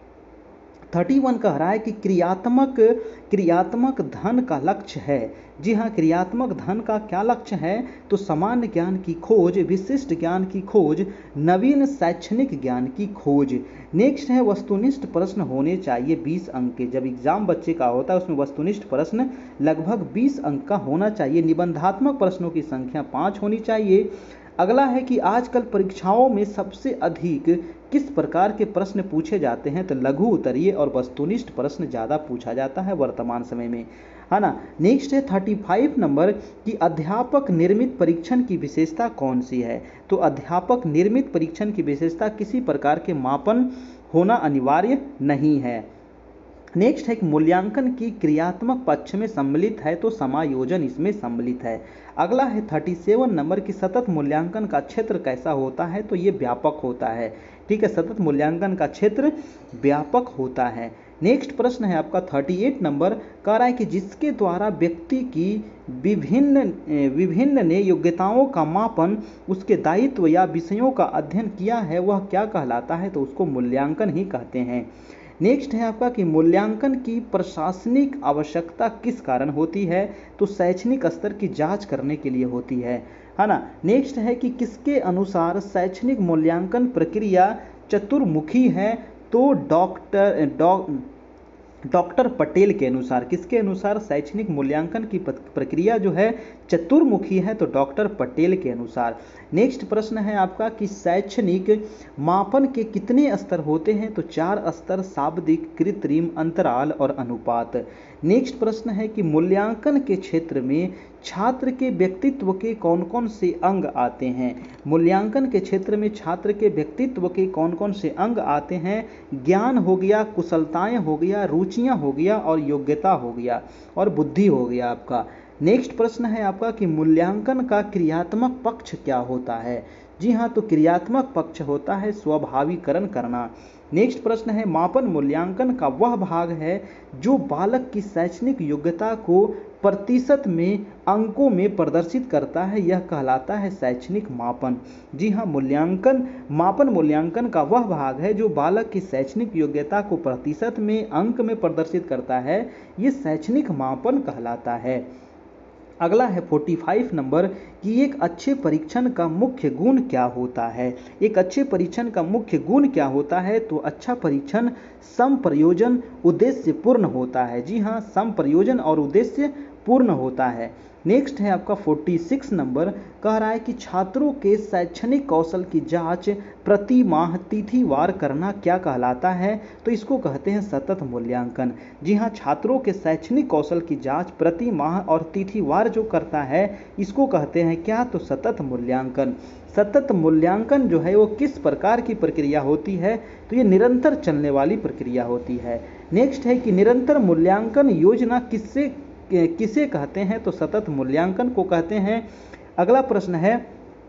Thirty one कह रहा है कि क्रियात्मक क्रियात्मक धन का लक्ष्य है। जी हाँ, क्रियात्मक धन का क्या लक्ष्य है, तो सामान्य ज्ञान की खोज, विशिष्ट ज्ञान की खोज, नवीन शैक्षणिक ज्ञान की खोज। नेक्स्ट है वस्तुनिष्ठ प्रश्न होने चाहिए बीस अंक के। जब एग्जाम बच्चे का होता है उसमें वस्तुनिष्ठ प्रश्न लगभग बीस अंक का होना चाहिए। निबंधात्मक प्रश्नों की संख्या पाँच होनी चाहिए। अगला है कि आजकल परीक्षाओं में सबसे अधिक किस प्रकार के प्रश्न पूछे जाते हैं, तो लघु उत्तरीय और वस्तुनिष्ठ प्रश्न ज़्यादा पूछा जाता है वर्तमान समय में, है ना। नेक्स्ट है थर्टी फाइव नंबर कि अध्यापक निर्मित परीक्षण की विशेषता कौन सी है, तो अध्यापक निर्मित परीक्षण की विशेषता किसी प्रकार के मापन होना अनिवार्य नहीं है। नेक्स्ट है कि मूल्यांकन की क्रियात्मक पक्ष में सम्मिलित है तो समायोजन इसमें सम्मिलित है। अगला है थर्टी सेवन नंबर की सतत मूल्यांकन का क्षेत्र कैसा होता है, तो ये व्यापक होता है। ठीक है, सतत मूल्यांकन का क्षेत्र व्यापक होता है। नेक्स्ट प्रश्न है आपका थर्टी एट नंबर, कह रहा है कि जिसके द्वारा व्यक्ति की विभिन्न विभिन्न ने योग्यताओं का मापन, उसके दायित्व या विषयों का अध्ययन किया है वह क्या कहलाता है, तो उसको मूल्यांकन ही कहते हैं। नेक्स्ट है आपका कि मूल्यांकन की प्रशासनिक आवश्यकता किस कारण होती है, तो शैक्षणिक स्तर की जांच करने के लिए होती है है ना। नेक्स्ट है कि किसके अनुसार शैक्षणिक मूल्यांकन प्रक्रिया चतुर्मुखी है, तो डॉक्टर डॉ डॉक्टर पटेल के अनुसार। किसके अनुसार शैक्षणिक मूल्यांकन की प्रक्रिया जो है चतुर्मुखी है, तो डॉक्टर पटेल के अनुसार। नेक्स्ट प्रश्न है आपका कि शैक्षणिक मापन के कितने स्तर होते हैं, तो चार स्तर, शाब्दिक, कृत्रिम, अंतराल और अनुपात। नेक्स्ट प्रश्न है कि मूल्यांकन के क्षेत्र में छात्र के व्यक्तित्व के कौन कौन से अंग आते हैं। मूल्यांकन के क्षेत्र में छात्र के व्यक्तित्व के कौन कौन से अंग आते हैं, ज्ञान हो गया, कुशलताएं हो गया, रुचियां हो गया और योग्यता हो गया और बुद्धि हो गया आपका। नेक्स्ट प्रश्न है आपका कि मूल्यांकन का क्रियात्मक पक्ष क्या होता है। जी हाँ, तो क्रियात्मक पक्ष होता है स्वाभाविकरण करना। नेक्स्ट प्रश्न है मापन मूल्यांकन का वह भाग है जो बालक की शैक्षणिक योग्यता को प्रतिशत में अंकों में प्रदर्शित करता है, यह कहलाता है शैक्षणिक मापन। जी हाँ, मूल्यांकन मापन मूल्यांकन का वह भाग है जो बालक की शैक्षणिक योग्यता को प्रतिशत में अंक में प्रदर्शित करता है, ये शैक्षणिक मापन कहलाता है। अगला है पैंतालीस नंबर कि एक अच्छे परीक्षण का मुख्य गुण क्या होता है। एक अच्छे परीक्षण का मुख्य गुण क्या होता है, तो अच्छा परीक्षण समप्रयोजन उद्देश्य पूर्ण होता है। जी हाँ, समप्रयोजन और उद्देश्य पूर्ण होता है। नेक्स्ट है आपका छियालीस नंबर, कह रहा है कि छात्रों के शैक्षणिक कौशल की जांच प्रति माह तिथिवार करना क्या कहलाता है, तो इसको कहते हैं सतत मूल्यांकन। जी हाँ, छात्रों के शैक्षणिक कौशल की जांच प्रति माह और तिथिवार जो करता है इसको कहते हैं क्या, तो सतत मूल्यांकन। सतत मूल्यांकन जो है वो किस प्रकार की प्रक्रिया होती है, तो ये निरंतर चलने वाली प्रक्रिया होती है। नेक्स्ट है कि निरंतर मूल्यांकन योजना किससे किसे कहते हैं, तो सतत मूल्यांकन को कहते हैं। अगला प्रश्न है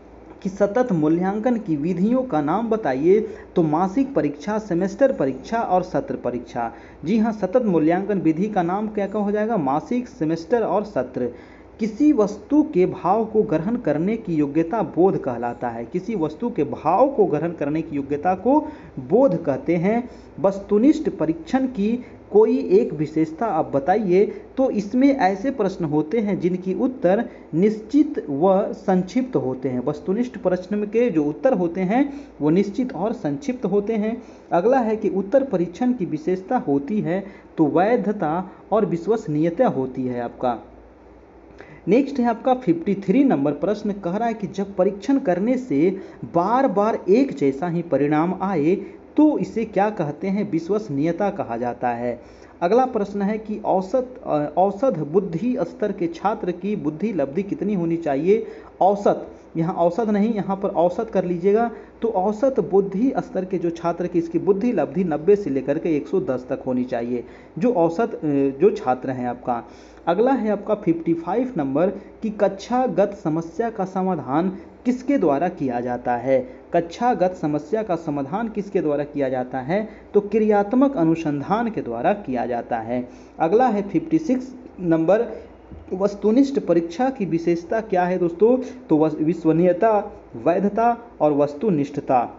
कि सतत मूल्यांकन की विधियों का नाम बताइए, तो मासिक परीक्षा, सेमेस्टर परीक्षा और सत्र परीक्षा। जी हाँ, सतत मूल्यांकन विधि का नाम क्या क्या हो जाएगा, मासिक, सेमेस्टर और सत्र। किसी वस्तु के भाव को ग्रहण करने की योग्यता बोध कहलाता है। किसी वस्तु के भाव को ग्रहण करने की योग्यता को बोध कहते हैं। वस्तुनिष्ठ परीक्षण की कोई एक विशेषता आप बताइए, तो इसमें ऐसे प्रश्न होते हैं जिनकी उत्तर निश्चित व संक्षिप्त होते हैं। वस्तुनिष्ठ प्रश्न के जो उत्तर होते हैं वो निश्चित और संक्षिप्त होते हैं। अगला है कि उत्तर परीक्षण की विशेषता होती है तो वैधता और विश्वसनीयता होती है आपका। नेक्स्ट है आपका तिरेपन नंबर प्रश्न, कह रहा है कि जब परीक्षण करने से बार बार एक जैसा ही परिणाम आए तो इसे क्या कहते हैं, विश्वसनीयता कहा जाता है। अगला प्रश्न है कि औसत औसत बुद्धि स्तर के छात्र की बुद्धि लब्धि कितनी होनी चाहिए। औसत, यहाँ औसत नहीं, यहाँ पर औसत कर लीजिएगा। तो औसत बुद्धि स्तर के जो छात्र की इसकी बुद्धि लब्धि नब्बे से लेकर के एक सौ दस तक होनी चाहिए, जो औसत जो छात्र हैं आपका। अगला है आपका पचपन नंबर कि कक्षागत समस्या का समाधान किसके द्वारा किया जाता है। कक्षागत समस्या का समाधान किसके द्वारा किया जाता है, तो क्रियात्मक अनुसंधान के द्वारा किया जाता है। अगला है छप्पन नंबर, वस्तुनिष्ठ परीक्षा की विशेषता क्या है दोस्तों, तो विश्वसनीयता, वैधता और वस्तुनिष्ठता।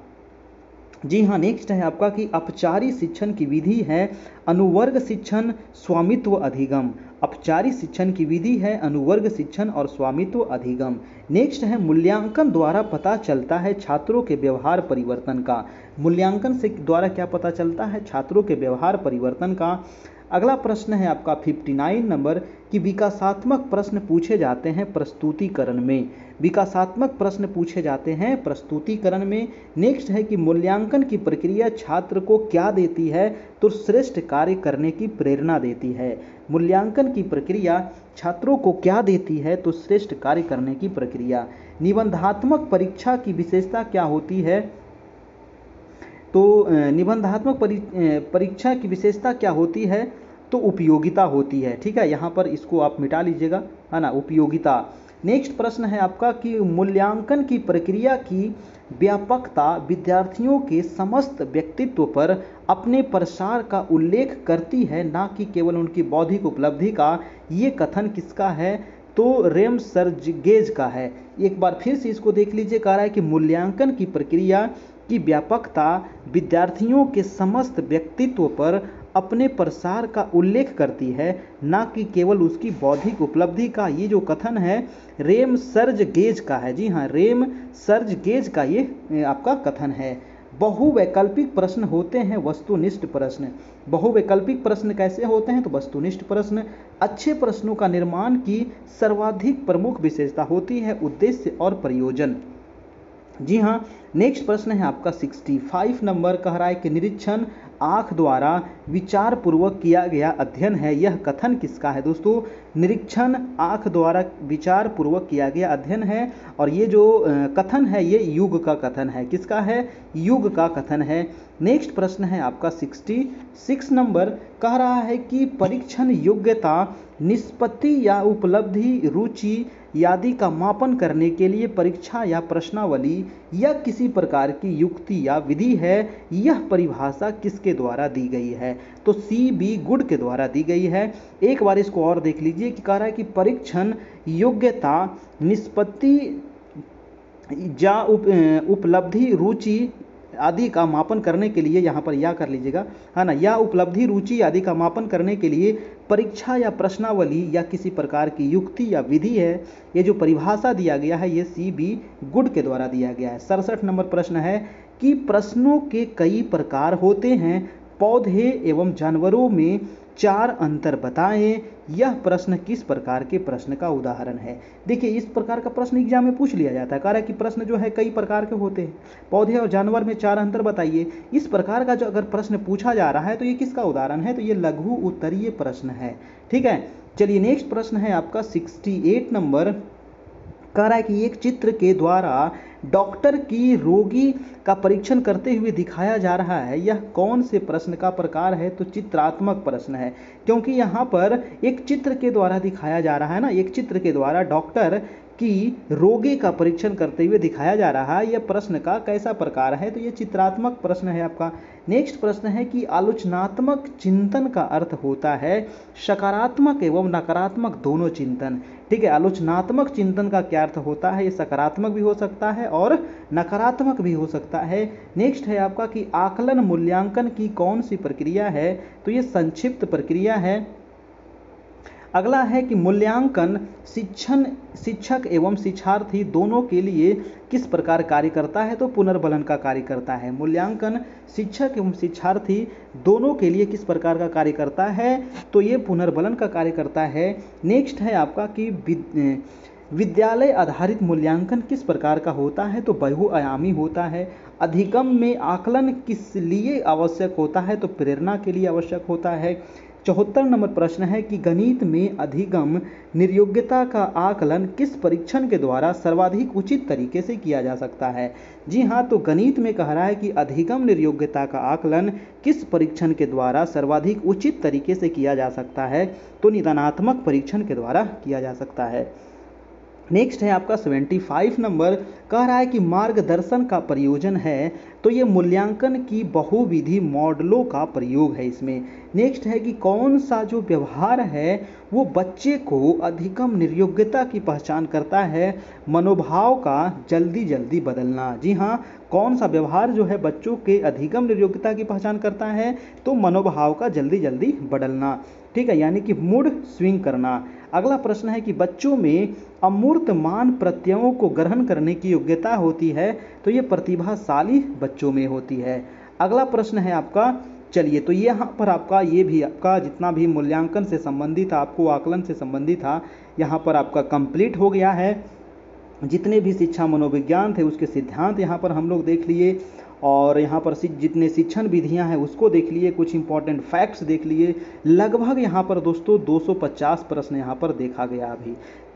जी हाँ, नेक्स्ट है आपका कि औपचारिक शिक्षण की विधि है अनुवर्ग शिक्षण, स्वामित्व अधिगम। औपचारिक शिक्षण की विधि है अनुवर्ग शिक्षण और स्वामित्व अधिगम। नेक्स्ट है मूल्यांकन द्वारा पता चलता है छात्रों के व्यवहार परिवर्तन का। मूल्यांकन से द्वारा क्या पता चलता है, छात्रों के व्यवहार परिवर्तन का। अगला प्रश्न है आपका उनसठ नंबर कि विकासात्मक प्रश्न पूछे जाते हैं प्रस्तुतिकरण में। विकासात्मक प्रश्न पूछे जाते हैं प्रस्तुतिकरण में। नेक्स्ट है कि मूल्यांकन की प्रक्रिया छात्र को क्या देती है, तो श्रेष्ठ कार्य करने की प्रेरणा देती है। मूल्यांकन की प्रक्रिया छात्रों को क्या देती है, तो श्रेष्ठ कार्य करने की प्रक्रिया। निबंधात्मक परीक्षा की विशेषता क्या होती है। तो निबंधात्मक परीक्षा की विशेषता क्या होती है? तो उपयोगिता होती है। ठीक है, यहाँ पर इसको आप मिटा लीजिएगा, है ना, उपयोगिता। नेक्स्ट प्रश्न है आपका कि मूल्यांकन की प्रक्रिया की व्यापकता विद्यार्थियों के समस्त व्यक्तित्व पर अपने प्रसार का उल्लेख करती है, ना कि केवल उनकी बौद्धिक उपलब्धि का। ये कथन किसका है? तो रेमसर्जेस का है। एक बार फिर से इसको देख लीजिए, कह रहा है कि मूल्यांकन की प्रक्रिया की व्यापकता विद्यार्थियों के समस्त व्यक्तित्व पर अपने प्रसार का उल्लेख करती है, ना कि केवल उसकी बौद्धिक उपलब्धि का। ये जो कथन है रेमसर्जेस का है। जी हाँ, रेमसर्जेस का ये आपका कथन है। बहुवैकल्पिक प्रश्न होते हैं वस्तुनिष्ठ प्रश्न। बहुवैकल्पिक प्रश्न कैसे होते हैं? तो वस्तुनिष्ठ प्रश्न। अच्छे प्रश्नों का निर्माण की सर्वाधिक प्रमुख विशेषता होती है उद्देश्य और प्रयोजन। जी हाँ, नेक्स्ट प्रश्न है आपका पैंसठ नंबर, कह रहा है कि निरीक्षण आँख द्वारा विचार पूर्वक किया गया अध्ययन है। यह कथन किसका है? दोस्तों, निरीक्षण आँख द्वारा विचार पूर्वक किया गया अध्ययन है, और ये जो कथन है ये युग का कथन है। किसका है? युग का कथन है। नेक्स्ट प्रश्न है आपका छियासठ नंबर, कह रहा है कि परीक्षण योग्यता निष्पत्ति या उपलब्धि रुचि आदि का मापन करने के लिए परीक्षा या प्रश्नावली या किसी प्रकार की युक्ति या विधि है। यह परिभाषा किसके द्वारा दी गई है? तो सी बी गुड के द्वारा दी गई है। एक बार इसको और देख लीजिए कि कह रहा है कि परीक्षण योग्यता निष्पत्ति या उप, उपलब्धि रुचि आदि का मापन करने के लिए, यहाँ पर या कर लीजिएगा, है ना, या उपलब्धि रुचि आदि का मापन करने के लिए परीक्षा या प्रश्नावली या किसी प्रकार की युक्ति या विधि है। ये जो परिभाषा दिया गया है ये सी बी गुड के द्वारा दिया गया है। सड़सठ नंबर प्रश्न है कि प्रश्नों के कई प्रकार होते हैं, पौधे एवं जानवरों में चार अंतर बताएं। यह प्रश्न किस प्रकार के प्रश्न का उदाहरण है? देखिए, इस प्रकार का प्रश्न एग्जाम में पूछ लिया जाता है। कह रहा है कि प्रश्न जो है कई प्रकार के होते हैं, पौधे और जानवर में चार अंतर बताइए। इस प्रकार का जो अगर प्रश्न पूछा जा रहा है तो ये किसका उदाहरण है? तो ये लघु उत्तरीय प्रश्न है। ठीक है, चलिए नेक्स्ट प्रश्न है आपका अड़सठ नंबर, कह रहा है कि एक चित्र के द्वारा डॉक्टर की रोगी का परीक्षण करते हुए दिखाया जा रहा है। यह कौन से प्रश्न का प्रकार है? तो चित्रात्मक प्रश्न है, क्योंकि यहाँ पर एक चित्र के द्वारा दिखाया जा रहा है ना, एक चित्र के द्वारा डॉक्टर कि रोगी का परीक्षण करते हुए दिखाया जा रहा है। यह प्रश्न का कैसा प्रकार है? तो ये चित्रात्मक प्रश्न है आपका। नेक्स्ट प्रश्न है कि आलोचनात्मक चिंतन का अर्थ होता है सकारात्मक एवं नकारात्मक दोनों चिंतन। ठीक है, आलोचनात्मक चिंतन का क्या अर्थ होता है? ये सकारात्मक भी हो सकता है और नकारात्मक भी हो सकता है। नेक्स्ट है आपका कि आकलन मूल्यांकन की कौन सी प्रक्रिया है? तो ये संक्षिप्त प्रक्रिया है। अगला है कि मूल्यांकन शिक्षण शिक्षक एवं शिक्षार्थी दोनों के लिए किस प्रकार कार्य करता है? तो पुनर्बलन का कार्य करता है। मूल्यांकन शिक्षक एवं शिक्षार्थी दोनों के लिए किस प्रकार का कार्य करता है? तो ये पुनर्बलन का कार्य करता है। नेक्स्ट है आपका कि विद्यालय आधारित मूल्यांकन किस प्रकार का होता है? तो बहुआयामी होता है। अधिगम में आकलन किस लिए आवश्यक होता है? तो प्रेरणा के लिए आवश्यक होता है। चौहत्तर नंबर प्रश्न है कि गणित में अधिगम निर्योग्यता का आकलन किस परीक्षण के द्वारा सर्वाधिक उचित तरीके से किया जा सकता है? जी हाँ, तो गणित में कह रहा है कि अधिगम निर्योग्यता का आकलन किस परीक्षण के द्वारा सर्वाधिक उचित तरीके से किया जा सकता है? तो निदानात्मक परीक्षण के द्वारा किया जा सकता है। नेक्स्ट है आपका पचहत्तर नंबर, कह रहा है कि मार्गदर्शन का प्रयोजन है। तो ये मूल्यांकन की बहुविधि मॉडलों का प्रयोग है इसमें। नेक्स्ट है कि कौन सा जो व्यवहार है वो बच्चे को अधिगम निर्योग्यता की पहचान करता है? मनोभाव का जल्दी जल्दी बदलना। जी हाँ, कौन सा व्यवहार जो है बच्चों के अधिगम निर्योग्यता की पहचान करता है? तो मनोभाव का जल्दी जल्दी बदलना। ठीक है, यानी कि मूड स्विंग करना। अगला प्रश्न है कि बच्चों में अमूर्त मान प्रत्ययों को ग्रहण करने की योग्यता होती है। तो ये प्रतिभाशाली बच्चों में होती है। अगला प्रश्न है आपका, चलिए तो यहाँ पर आपका ये भी आपका जितना भी मूल्यांकन से संबंधित था, आपको आकलन से संबंधित था, यहाँ पर आपका कंप्लीट हो गया है। जितने भी शिक्षा मनोविज्ञान थे उसके सिद्धांत यहाँ पर हम लोग देख लिए, और यहाँ पर जितने शिक्षण विधियाँ हैं उसको देख लिए, कुछ इंपॉर्टेंट फैक्ट्स देख लिए। लगभग यहाँ पर दोस्तों दो सौ पचास प्रश्न यहाँ पर देखा गया। अभी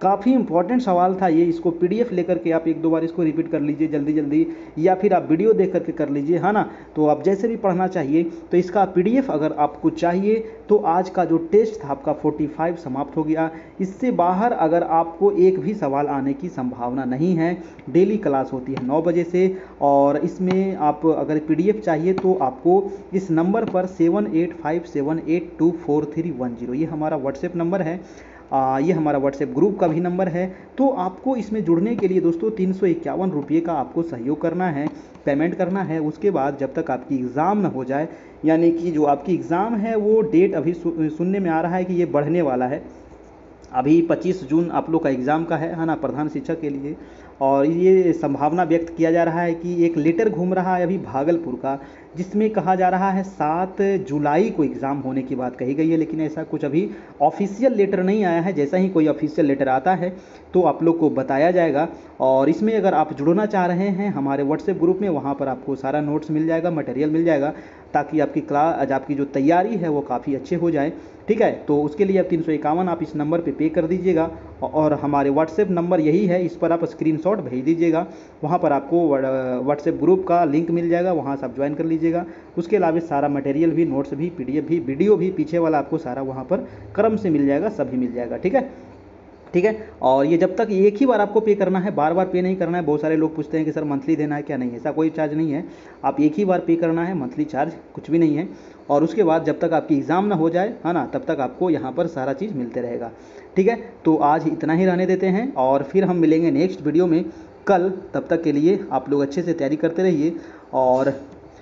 काफ़ी इंपॉर्टेंट सवाल था ये, इसको पीडीएफ लेकर के आप एक दो बार इसको रिपीट कर लीजिए जल्दी जल्दी, या फिर आप वीडियो देख करके कर लीजिए, है ना। तो आप जैसे भी पढ़ना चाहिए, तो इसका पीडीएफ अगर आपको चाहिए तो आज का जो टेस्ट था आपका पैंतालीस समाप्त हो गया। इससे बाहर अगर आपको एक भी सवाल आने की संभावना नहीं है। डेली क्लास होती है नौ बजे से, और इसमें आप अगर पीडीएफ चाहिए तो आपको इस नंबर पर seven eight five seven eight two four three one zero, ये हमारा व्हाट्सएप नंबर है। आ, ये हमारा व्हाट्सएप ग्रुप का भी नंबर है। तो आपको इसमें जुड़ने के लिए दोस्तों तीन सौ इक्यावन रुपये का आपको सहयोग करना है, पेमेंट करना है। उसके बाद जब तक आपकी एग्ज़ाम ना हो जाए, यानी कि जो आपकी एग्ज़ाम है वो डेट अभी सुनने में आ रहा है कि ये बढ़ने वाला है। अभी पच्चीस जून आप लोग का एग्ज़ाम का है है ना, प्रधान शिक्षक के लिए। और ये संभावना व्यक्त किया जा रहा है कि एक लेटर घूम रहा है अभी भागलपुर का, जिसमें कहा जा रहा है सात जुलाई को एग्ज़ाम होने की बात कही गई है, लेकिन ऐसा कुछ अभी ऑफिशियल लेटर नहीं आया है। जैसा ही कोई ऑफिशियल लेटर आता है तो आप लोग को बताया जाएगा। और इसमें अगर आप जुड़ना चाह रहे हैं हमारे व्हाट्सएप ग्रुप में, वहाँ पर आपको सारा नोट्स मिल जाएगा, मटेरियल मिल जाएगा, ताकि आपकी क्लास आपकी जो तैयारी है वो काफ़ी अच्छे हो जाए। ठीक है, तो उसके लिए आप तीन सौ इक्यावन आप इस नंबर पे पे कर दीजिएगा, और हमारे व्हाट्सएप नंबर यही है, इस पर आप स्क्रीनशॉट भेज दीजिएगा। वहाँ पर आपको व्हाट्सएप ग्रुप का लिंक मिल जाएगा, वहाँ से आप ज्वाइन कर लीजिएगा। उसके अलावा सारा मटेरियल भी, नोट्स भी, पीडीएफ भी, वीडियो भी पीछे वाला आपको सारा वहाँ पर क्रम से मिल जाएगा, सभी मिल जाएगा। ठीक है ठीक है और ये जब तक एक ही बार आपको पे करना है, बार बार पे नहीं करना है। बहुत सारे लोग पूछते हैं कि सर मंथली देना है क्या, नहीं, ऐसा कोई चार्ज नहीं है। आप एक ही बार पे करना है, मंथली चार्ज कुछ भी नहीं है। और उसके बाद जब तक आपकी एग्ज़ाम ना हो जाए, है ना, तब तक आपको यहाँ पर सारा चीज़ मिलते रहेगा। ठीक है, तो आज इतना ही रहने देते हैं, और फिर हम मिलेंगे नेक्स्ट वीडियो में कल। तब तक के लिए आप लोग अच्छे से तैयारी करते रहिए, और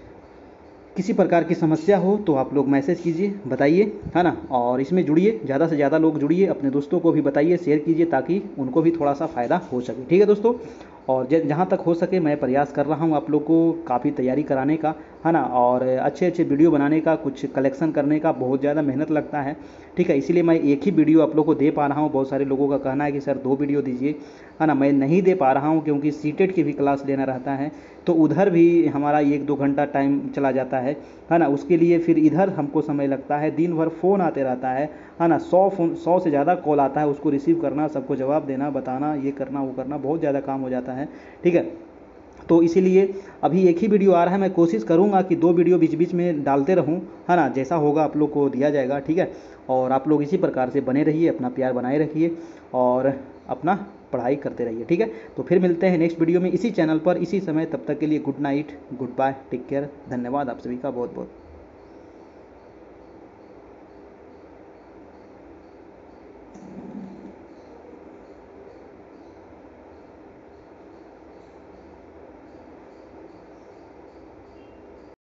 किसी प्रकार की समस्या हो तो आप लोग मैसेज कीजिए, बताइए, है ना। और इसमें जुड़िए, ज़्यादा से ज़्यादा लोग जुड़िए, अपने दोस्तों को भी बताइए, शेयर कीजिए, ताकि उनको भी थोड़ा सा फ़ायदा हो सके। ठीक है दोस्तों, और जहाँ तक हो सके मैं प्रयास कर रहा हूँ आप लोग को काफ़ी तैयारी कराने का, है ना, और अच्छे अच्छे वीडियो बनाने का, कुछ कलेक्शन करने का बहुत ज़्यादा मेहनत लगता है। ठीक है, इसीलिए मैं एक ही वीडियो आप लोग को दे पा रहा हूँ। बहुत सारे लोगों का कहना है कि सर दो वीडियो दीजिए, है ना। मैं नहीं दे पा रहा हूँ क्योंकि सीटेट की भी क्लास लेना रहता है, तो उधर भी हमारा एक दो घंटा टाइम चला जाता है, है ना। उसके लिए फिर इधर हमको समय लगता है, दिन भर फ़ोन आते रहता है, है ना। सौ फोन सौ से ज़्यादा कॉल आता है, उसको रिसीव करना, सबको जवाब देना, बताना, ये करना वो करना, बहुत ज़्यादा काम हो जाता है। ठीक है, तो इसीलिए अभी एक ही वीडियो आ रहा है। मैं कोशिश करूंगा कि दो वीडियो बीच बीच में डालते रहूं, है ना। जैसा होगा आप लोग को दिया जाएगा। ठीक है, और आप लोग इसी प्रकार से बने रहिए, अपना प्यार बनाए रखिए, और अपना पढ़ाई करते रहिए। ठीक है, तो फिर मिलते हैं नेक्स्ट वीडियो में इसी चैनल पर, इसी समय। तब तक के लिए good night, goodbye, take care, धन्यवाद आप सभी का बहुत बहुत।